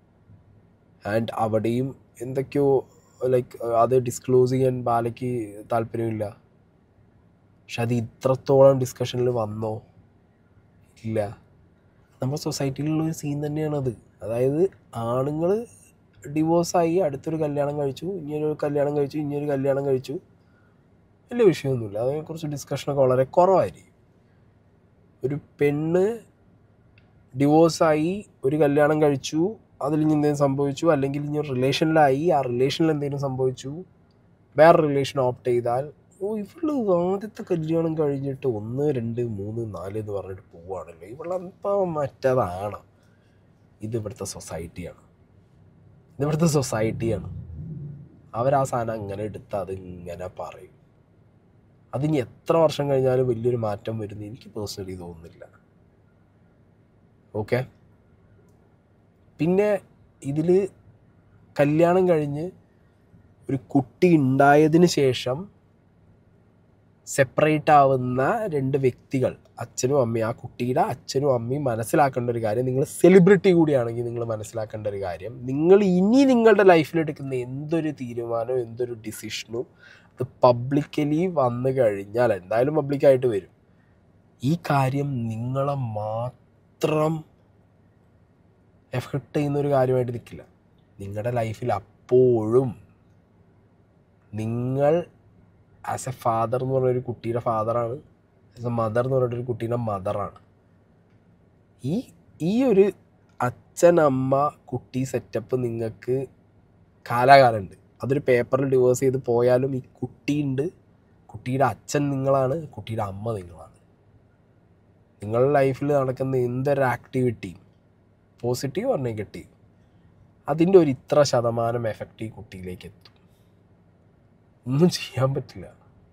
ആൻഡ് അവിടെയും എന്തൊക്കെയോ ലൈക്ക് അത് ഡിസ്ക്ലോസ് ചെയ്യാൻ ബാലയ്ക്ക് താല്പര്യമില്ല. പക്ഷെ അത് ഇത്രത്തോളം ഡിസ്കഷനിൽ വന്നോ? ഇല്ല. നമ്മുടെ സൊസൈറ്റിയിലുള്ളൊരു സീൻ തന്നെയാണത്. അതായത് ആണുങ്ങൾ ഡിവോഴ്സായി അടുത്തൊരു കല്യാണം കഴിച്ചു, ഇനിയൊരു കല്യാണം കഴിച്ചു, ഇനിയൊരു കല്യാണം കഴിച്ചു, വലിയ വിഷയമൊന്നുമില്ല, അതിനെക്കുറിച്ച് ഡിസ്കഷനൊക്കെ വളരെ കുറവായിരിക്കും. ഒരു പെണ്ണ് ഡിവോഴ്സായി ഒരു കല്യാണം കഴിച്ചു, അതിൽ ഇനി എന്തെങ്കിലും സംഭവിച്ചു, അല്ലെങ്കിൽ ഇനി റിലേഷനിലായി, ആ റിലേഷനിൽ എന്തെങ്കിലും സംഭവിച്ചു, വേറെ റിലേഷൻ ഓപ്റ്റ് ചെയ്താൽ ഓ ഇവള് ആദ്യത്തെ കല്യാണം കഴിഞ്ഞിട്ട് ഒന്ന് രണ്ട് മൂന്ന് നാല് എന്ന് പറഞ്ഞിട്ട് പോവുകയാണല്ലോ, ഇവളപ്പം മറ്റതാണ്. ഇത് ഇവിടുത്തെ സൊസൈറ്റിയാണ്, ഇതിവിടുത്തെ സൊസൈറ്റിയാണ്. അവരാ സാധനം അങ്ങനെ എടുത്ത് അതിങ്ങനെ പറയും. അതിനി എത്ര വർഷം കഴിഞ്ഞാലും വലിയൊരു മാറ്റം വരുന്നു എനിക്ക് പേഴ്സണലി തോന്നുന്നില്ല. ഓക്കെ. പിന്നെ ഇതിൽ കല്യാണം കഴിഞ്ഞ് ഒരു കുട്ടി ഉണ്ടായതിന് ശേഷം സെപ്പറേറ്റ് ആവുന്ന രണ്ട് വ്യക്തികൾ, അച്ഛനും അമ്മയും, ആ കുട്ടിയുടെ അച്ഛനും അമ്മയും മനസ്സിലാക്കേണ്ട ഒരു കാര്യം, നിങ്ങൾ സെലിബ്രിറ്റി കൂടിയാണെങ്കിൽ നിങ്ങൾ മനസ്സിലാക്കേണ്ട ഒരു കാര്യം, നിങ്ങൾ ഇനി നിങ്ങളുടെ ലൈഫിലെടുക്കുന്ന എന്തൊരു തീരുമാനവും എന്തൊരു ഡിസിഷനും അത് പബ്ലിക്കലി വന്നു കഴിഞ്ഞാൽ, എന്തായാലും പബ്ലിക്കായിട്ട് വരും, ഈ കാര്യം നിങ്ങളെ മാത്രം എഫക്റ്റ് ചെയ്യുന്നൊരു കാര്യമായിട്ട് നിൽക്കില്ല. നിങ്ങളുടെ ലൈഫിൽ അപ്പോഴും നിങ്ങൾ ആസ് എ ഫാദർ എന്ന് പറഞ്ഞൊരു കുട്ടിയുടെ ഫാദറാണ്, ആസ് എ മദർ എന്ന് പറഞ്ഞൊരു കുട്ടീൻ്റെ മദറാണ്. ഈ ഈ ഒരു അച്ഛനമ്മ കുട്ടി സെറ്റപ്പ് നിങ്ങൾക്ക് കാലാകാലമുണ്ട്. അതൊരു പേപ്പറിൽ ഡിവോഴ്സ് ചെയ്ത് പോയാലും ഈ കുട്ടിയുണ്ട്, കുട്ടിയുടെ അച്ഛൻ നിങ്ങളാണ്, കുട്ടിയുടെ അമ്മ നിങ്ങളാണ്. നിങ്ങളുടെ ലൈഫിൽ നടക്കുന്ന എന്തൊരു ആക്ടിവിറ്റിയും പോസിറ്റീവ് ഓർ നെഗറ്റീവ് അതിൻ്റെ ഒരു ഇത്ര ശതമാനം എഫക്റ്റ് ഈ കുട്ടിയിലേക്ക് എത്തും. ഒന്നും ചെയ്യാൻ പറ്റില്ല.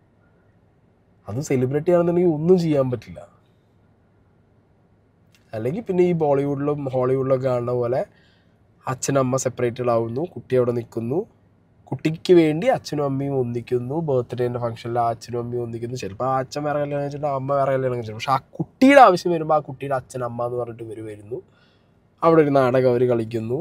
അത് സെലിബ്രിറ്റി ആണെന്നുണ്ടെങ്കിൽ ഒന്നും ചെയ്യാൻ പറ്റില്ല. അല്ലെങ്കിൽ പിന്നെ ഈ ബോളിവുഡിലും ഹോളിവുഡിലൊക്കെ കാണുന്ന പോലെ അച്ഛനമ്മ സെപ്പറേറ്റഡ് ആവുന്നു, കുട്ടി അവിടെ നിൽക്കുന്നു, കുട്ടിക്ക് വേണ്ടി അച്ഛനും അമ്മയും ഒന്നിക്കുന്നു, ബർത്ത്ഡേൻ്റെ ഫംഗ്ഷനിൽ ആ അച്ഛനും അമ്മയും ഒന്നിക്കുന്നു. ചിലപ്പോൾ ആ അച്ഛൻ വേറെ കല്യാണം കഴിച്ചിട്ട് അമ്മ വേറെ കല്യാണം കഴിച്ചിട്ടുണ്ട്. പക്ഷെ ആ കുട്ടിയുടെ ആവശ്യം വരുമ്പോൾ ആ കുട്ടിയുടെ അച്ഛൻ അമ്മ എന്ന് പറഞ്ഞിട്ട് ഇവർ വരുന്നു, അവിടെ ഒരു നാടകം അവർ കളിക്കുന്നു.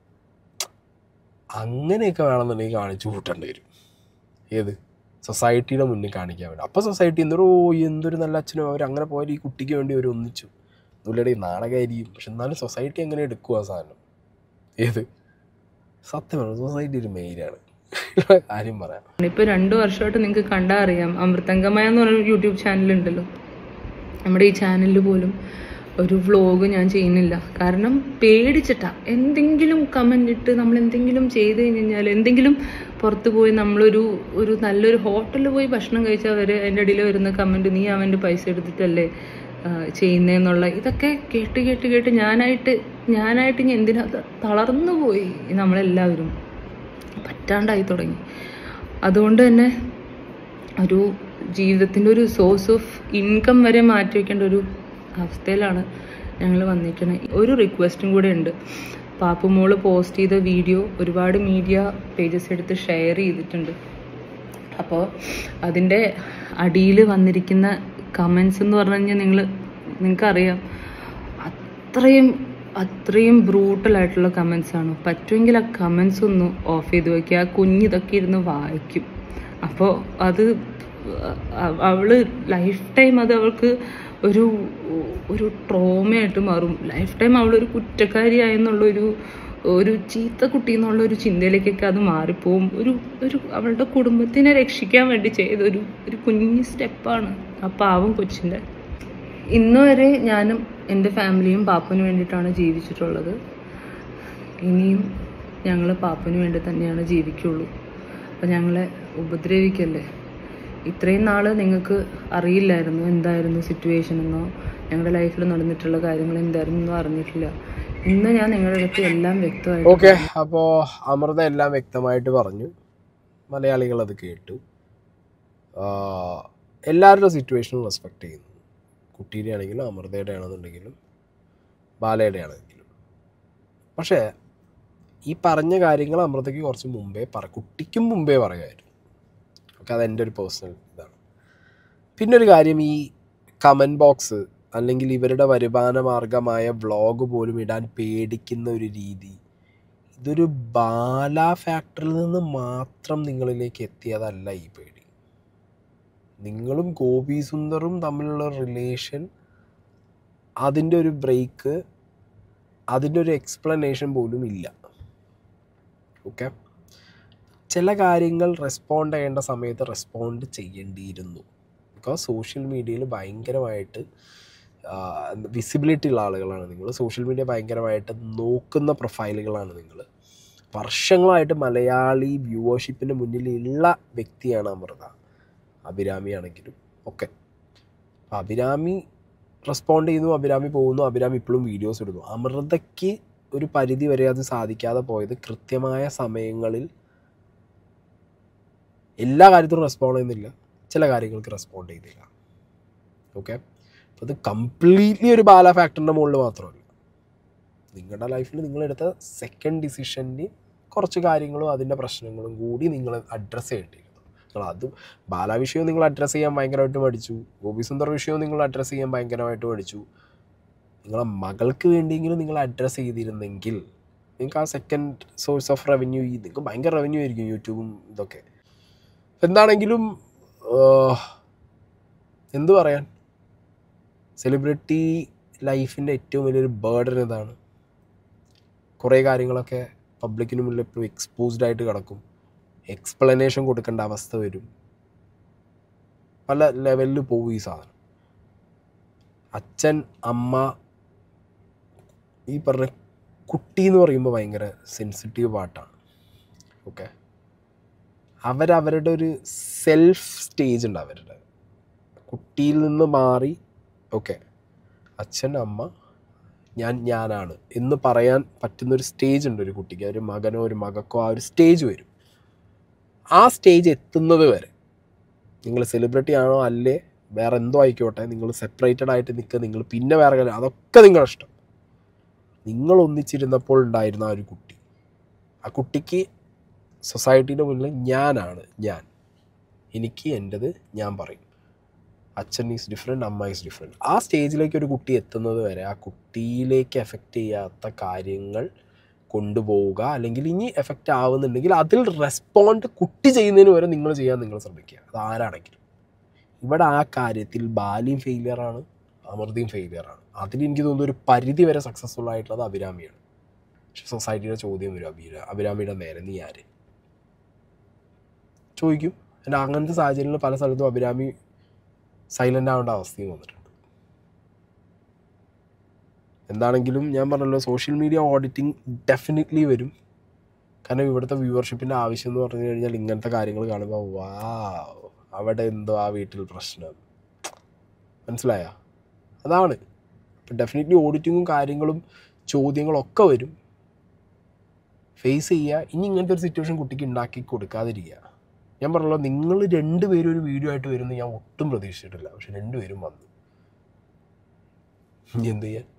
അങ്ങനെയൊക്കെ വേണമെന്നുണ്ടെങ്കിൽ കാണിച്ചു കൂട്ടേണ്ടി വരും. ഏത് സൊസൈറ്റിയുടെ മുന്നിൽ കാണിക്കാൻ വേണ്ടി. അപ്പോൾ സൊസൈറ്റി എന്തോ എന്തൊരു നല്ല അച്ഛനും അവർ അങ്ങനെ പോയാൽ ഈ കുട്ടിക്ക് വേണ്ടി അവർ ഒന്നിച്ചു ഒന്നുമില്ലടെ നാടകമായിരിക്കും. പക്ഷെ എന്നാലും സൊസൈറ്റി അങ്ങനെ എടുക്കുക ആ സാധനം. ഏത് സത്യമാണ്, സൊസൈറ്റി ഒരു മെയിനാണ് കാര്യം പറയാം. ഇപ്പൊ രണ്ടു വർഷമായിട്ട് നിങ്ങൾക്ക് കണ്ടാ അറിയാം, അമൃതംഗമയ എന്ന് പറഞ്ഞൊരു യൂട്യൂബ് ചാനലുണ്ടല്ലോ, നമ്മുടെ ഈ ചാനലിൽ പോലും ഒരു വ്ളോഗ് ഞാൻ ചെയ്യുന്നില്ല. കാരണം പേടിച്ചിട്ടാ. എന്തെങ്കിലും കമന്റ് ഇട്ട് നമ്മൾ എന്തെങ്കിലും ചെയ്ത് കഴിഞ്ഞാൽ, എന്തെങ്കിലും പുറത്ത് പോയി നമ്മളൊരു ഒരു നല്ലൊരു ഹോട്ടലിൽ പോയി ഭക്ഷണം കഴിച്ചാൽ വരെ എൻ്റെ ഇടയിൽ വരുന്ന കമന്റ്, നീ അവൻ്റെ പൈസ എടുത്തിട്ടല്ലേ ചെയ്യുന്നതെന്നുള്ള, ഇതൊക്കെ കേട്ട് കേട്ട് കേട്ട് ഞാനായിട്ട് ഞാനായിട്ട് ഇനി എന്തിനാ തളർന്നു പോയി നമ്മളെല്ലാവരും, പറ്റാണ്ടായി തുടങ്ങി. അതുകൊണ്ട് തന്നെ ഒരു ജീവിതത്തിൻ്റെ ഒരു സോഴ്സ് ഓഫ് ഇൻകം വരെ മാറ്റി വയ്ക്കേണ്ട ഒരു അവസ്ഥയിലാണ് ഞങ്ങൾ വന്നിരിക്കുന്നത്. ഒരു റിക്വസ്റ്റും കൂടെ ഉണ്ട്. പാപ്പുമോള് പോസ്റ്റ് ചെയ്ത വീഡിയോ ഒരുപാട് മീഡിയ പേജസ് എടുത്ത് ഷെയർ ചെയ്തിട്ടുണ്ട്. അപ്പോൾ അതിൻ്റെ അടിയിൽ വന്നിരിക്കുന്ന കമൻസ് എന്ന് പറഞ്ഞു കഴിഞ്ഞാൽ നിങ്ങൾ നിങ്ങൾക്കറിയാം, അത്രയും അത്രയും ബ്രൂട്ടലായിട്ടുള്ള കമൻസാണ്. പറ്റുമെങ്കിൽ ആ കമൻസ് ഒന്ന് ഓഫ് ചെയ്ത് വയ്ക്കുക. ആ കുഞ്ഞിതൊക്കെ ഇരുന്ന് വായിക്കും. അപ്പോൾ അത് അവള് ലൈഫ് ടൈം അത് അവൾക്ക് ഒരു ഒരു ട്രോമയായിട്ട് മാറും. ലൈഫ് ടൈം അവളൊരു കുറ്റക്കാരിയായെന്നുള്ളൊരു ഒരു ചീത്ത കുട്ടി എന്നുള്ള ഒരു ചിന്തയിലേക്കൊക്കെ അത് മാറിപ്പോവും. ഒരു ഒരു അവളുടെ കുടുംബത്തിനെ രക്ഷിക്കാൻ വേണ്ടി ചെയ്ത ഒരു ഒരു കുഞ്ഞു സ്റ്റെപ്പാണ് ആ പാവം കൊച്ചിൻ്റെ. ഇന്ന് വരെ ഞാനും എൻ്റെ ഫാമിലിയും പാപ്പന് വേണ്ടിയിട്ടാണ് ജീവിച്ചിട്ടുള്ളത്. ഇനിയും ഞങ്ങൾ പാപ്പന് വേണ്ടി തന്നെയാണ് ജീവിക്കുള്ളൂ. അപ്പം ഞങ്ങളെ ഉപദ്രവിക്കല്ലേ. ഇത്രയും നാൾ നിങ്ങൾക്ക് അറിയില്ലായിരുന്നു എന്തായിരുന്നു സിറ്റുവേഷൻ എന്നോ ഞങ്ങളുടെ ലൈഫിൽ നടന്നിട്ടുള്ള കാര്യങ്ങൾ എന്തായിരുന്നു എന്നോ അറിഞ്ഞിട്ടില്ല. ഇന്ന് ഞാൻ നിങ്ങളുടെ അടുത്ത് എല്ലാം വ്യക്തമായിട്ട് ഓക്കെ. അപ്പോൾ അമൃത എല്ലാം വ്യക്തമായിട്ട് പറഞ്ഞു, മലയാളികൾ അത് കേട്ടു. എല്ലാവരുടെ സിറ്റുവേഷനും റെസ്പെക്റ്റ് ചെയ്യുന്നു. കുട്ടീൻ്റെ ആണെങ്കിലും അമൃതയുടെ ആണെന്നുണ്ടെങ്കിലും ബാലയുടെ ആണെങ്കിലും. പക്ഷേ ഈ പറഞ്ഞ കാര്യങ്ങൾ അമൃതയ്ക്ക് കുറച്ച് മുമ്പേ പറ കുട്ടിക്കും മുമ്പേ പറയുമായിരുന്നു. ഓക്കെ, അതെൻ്റെ ഒരു പേഴ്സണൽ ഇതാണ്. പിന്നെ ഒരു കാര്യം, ഈ കമൻറ്റ് ബോക്സ് അല്ലെങ്കിൽ ഇവരുടെ വരുമാന മാർഗമായ വ്ളോഗ് പോലും ഇടാൻ പേടിക്കുന്ന ഒരു രീതി, ഇതൊരു ബാല ഫാക്ടറിൽ നിന്ന് മാത്രം നിങ്ങളിലേക്ക് എത്തിയതല്ല. ഈ പേടി നിങ്ങളും ഗോപി സുന്ദറും തമ്മിലുള്ള റിലേഷൻ, അതിൻ്റെ ഒരു ബ്രേക്ക്, അതിൻ്റെ ഒരു എക്സ്പ്ലനേഷൻ പോലും ഇല്ല. ഓക്കെ, ചില കാര്യങ്ങൾ റെസ്പോണ്ട് ചെയ്യേണ്ട സമയത്ത് റെസ്പോണ്ട് ചെയ്യേണ്ടിയിരുന്നു. ബിക്കോസ് സോഷ്യൽ മീഡിയയിൽ ഭയങ്കരമായിട്ട് വിസിബിലിറ്റി ഉള്ള ആളുകളാണ് നിങ്ങൾ. സോഷ്യൽ മീഡിയ ഭയങ്കരമായിട്ട് നോക്കുന്ന പ്രൊഫൈലുകളാണ് നിങ്ങൾ. വർഷങ്ങളായിട്ട് മലയാളി വ്യൂവർഷിപ്പിൻ്റെ മുന്നിലുള്ള വ്യക്തിയാണ് അമൃത. അഭിരാമി ആണെങ്കിലും ഒക്കെ. അപ്പോൾ അഭിരാമി റെസ്പോണ്ട് ചെയ്യുന്നു, അഭിരാമി പോകുന്നു, അഭിരാമി ഇപ്പോഴും വീഡിയോസ് ഇടുന്നു. അമൃതയ്ക്ക് ഒരു പരിധി വരെ അത് സാധിക്കാതെ പോയത് കൃത്യമായ സമയങ്ങളിൽ എല്ലാ കാര്യത്തിലും റെസ്പോണ്ട് ചെയ്യുന്നില്ല, ചില കാര്യങ്ങൾക്ക് റെസ്പോണ്ട് ചെയ്യുന്നില്ല. ഓക്കെ, അപ്പോൾ ഇത് കംപ്ലീറ്റ്ലി ഒരു ബാല ഫാക്ടറിൻ്റെ മുകളിൽ മാത്രമല്ല. നിങ്ങളുടെ ലൈഫിൽ നിങ്ങളെടുത്ത സെക്കൻഡ് ഡിസിഷന് കുറച്ച് കാര്യങ്ങളും അതിൻ്റെ പ്രശ്നങ്ങളും കൂടി നിങ്ങൾ അഡ്രസ്സ് ചെയ്യേണ്ടിയിരുന്നു. നിങ്ങൾ അതും ബാല വിഷയവും നിങ്ങൾ അഡ്രസ്സ് ചെയ്യാൻ ഭയങ്കരമായിട്ട് പഠിച്ചു, ഗോപിസുന്ദർ വിഷയവും നിങ്ങൾ അഡ്രസ്സ് ചെയ്യാൻ ഭയങ്കരമായിട്ട് പഠിച്ചു. നിങ്ങളെ മകൾക്ക് വേണ്ടിയെങ്കിലും നിങ്ങൾ അഡ്രസ്സ് ചെയ്തിരുന്നെങ്കിൽ നിങ്ങൾക്ക് ആ സെക്കൻഡ് സോഴ്സ് ഓഫ് റവന്യൂ, നിങ്ങൾക്ക് ഭയങ്കര റവന്യൂ ആയിരിക്കും യൂട്യൂബും ഇതൊക്കെ. എന്താണെങ്കിലും എന്തു പറയാൻ, സെലിബ്രിറ്റി ലൈഫിൻ്റെ ഏറ്റവും വലിയൊരു ബേർഡൻ ഇതാണ്. കുറേ കാര്യങ്ങളൊക്കെ പബ്ലിക്കിന് മുന്നിൽ എപ്പോഴും എക്സ്പോസ്ഡ് ആയിട്ട് കിടക്കും. എക്സ്പ്ലനേഷൻ കൊടുക്കേണ്ട അവസ്ഥ വരും. പല ലെവലിൽ പോകും ഈ സാധനം. അച്ഛൻ, അമ്മ, ഈ പറഞ്ഞ കുട്ടി എന്ന് പറയുമ്പോൾ ഭയങ്കര സെൻസിറ്റീവ് പാർട്ടാണ്. ഓക്കെ, അവരവരുടെ ഒരു സെൽഫ് സ്റ്റേജ് ഉണ്ട്. അവരുടെ കുട്ടിയിൽ നിന്ന് മാറി ഓക്കെ അച്ഛൻ, അമ്മ, ഞാൻ ഞാനാണ് എന്ന് പറയാൻ പറ്റുന്നൊരു സ്റ്റേജ് ഉണ്ട് ഒരു കുട്ടിക്ക്. ഒരു മകനോ ഒരു മകക്കോ ആ ഒരു സ്റ്റേജ് വരും. ആ സ്റ്റേജ് എത്തുന്നത് വരെ നിങ്ങൾ സെലിബ്രിറ്റി ആണോ അല്ലേ വേറെ എന്തോ ആയിക്കോട്ടെ, നിങ്ങൾ സെപ്പറേറ്റഡ് ആയിട്ട് നിൽക്കുക, നിങ്ങൾ പിന്നെ വേറെ കാര്യം, അതൊക്കെ നിങ്ങളുടെ ഇഷ്ടം. നിങ്ങൾ ഒന്നിച്ചിരുന്നപ്പോൾ ഉണ്ടായിരുന്ന ആ ഒരു കുട്ടി, ആ കുട്ടിക്ക് സൊസൈറ്റീൻ്റെ മുന്നിൽ ഞാനാണ് ഞാൻ, എനിക്ക് എൻ്റെത് ഞാൻ പറയും. അച്ഛൻ ഈസ് ഡിഫറെൻറ്റ്, അമ്മ ഈസ് ഡിഫറെൻറ്റ്. ആ സ്റ്റേജിലേക്ക് ഒരു കുട്ടി എത്തുന്നത് വരെ ആ കുട്ടിയിലേക്ക് എഫക്റ്റ് ചെയ്യാത്ത കാര്യങ്ങൾ കൊണ്ടുപോവുക, അല്ലെങ്കിൽ ഇനി എഫക്റ്റ് ആവുന്നുണ്ടെങ്കിൽ അതിൽ റെസ്പോണ്ട് കുട്ടി ചെയ്യുന്നതിന് വരെ നിങ്ങൾ ചെയ്യാൻ നിങ്ങൾ ശ്രമിക്കുക. അത് ആരാണെങ്കിലും. ഇവിടെ ആ കാര്യത്തിൽ ബാലിയും ഫെയിലിയറാണ്, അമൃതയും ഫെയിലിയറാണ്. അതിൽ എനിക്ക് തോന്നുന്നു ഒരു പരിധി വരെ സക്സസ്ഫുൾ ആയിട്ടുള്ളത് അഭിരാമിയാണ്. പക്ഷെ സൊസൈറ്റിയുടെ ചോദ്യം വരും, അഭിര അഭിരാമിയുടെ നേരെ നീ ആര് ചോദിക്കും. എൻ്റെ അങ്ങനത്തെ സാഹചര്യങ്ങളിൽ പല സ്ഥലത്തും അഭിരാമി സൈലൻ്റ് ആവേണ്ട അവസ്ഥയും വന്നിട്ടുണ്ട്. എന്താണെങ്കിലും ഞാൻ പറഞ്ഞല്ലോ, സോഷ്യൽ മീഡിയ ഓഡിറ്റിംഗ് ഡെഫിനറ്റ്ലി വരും. കാരണം ഇവിടുത്തെ വ്യൂവർഷിപ്പിൻ്റെ ആവശ്യം എന്ന് പറഞ്ഞു കഴിഞ്ഞാൽ ഇങ്ങനത്തെ കാര്യങ്ങൾ കാണുമ്പോൾ വാ അവിടെ എന്തോ ആ വീട്ടിൽ പ്രശ്നം, മനസ്സിലായ? അതാണ്. അപ്പം ഡെഫിനറ്റ്ലി ഓഡിറ്റിങ്ങും കാര്യങ്ങളും ചോദ്യങ്ങളൊക്കെ വരും. ഫേസ് ചെയ്യുക. ഇനി ഇങ്ങനത്തെ ഒരു സിറ്റുവേഷൻ കുട്ടിക്ക് ഉണ്ടാക്കി കൊടുക്കാതിരിക്കുക. ഞാൻ പറഞ്ഞല്ലോ, നിങ്ങൾ രണ്ടുപേരും ഒരു വീഡിയോ ആയിട്ട് വരുമെന്ന് ഞാൻ ഒട്ടും പ്രതീക്ഷിച്ചിട്ടില്ല. പക്ഷെ രണ്ടുപേരും വന്നു. ഇനി എന്ത് ചെയ്യാൻ?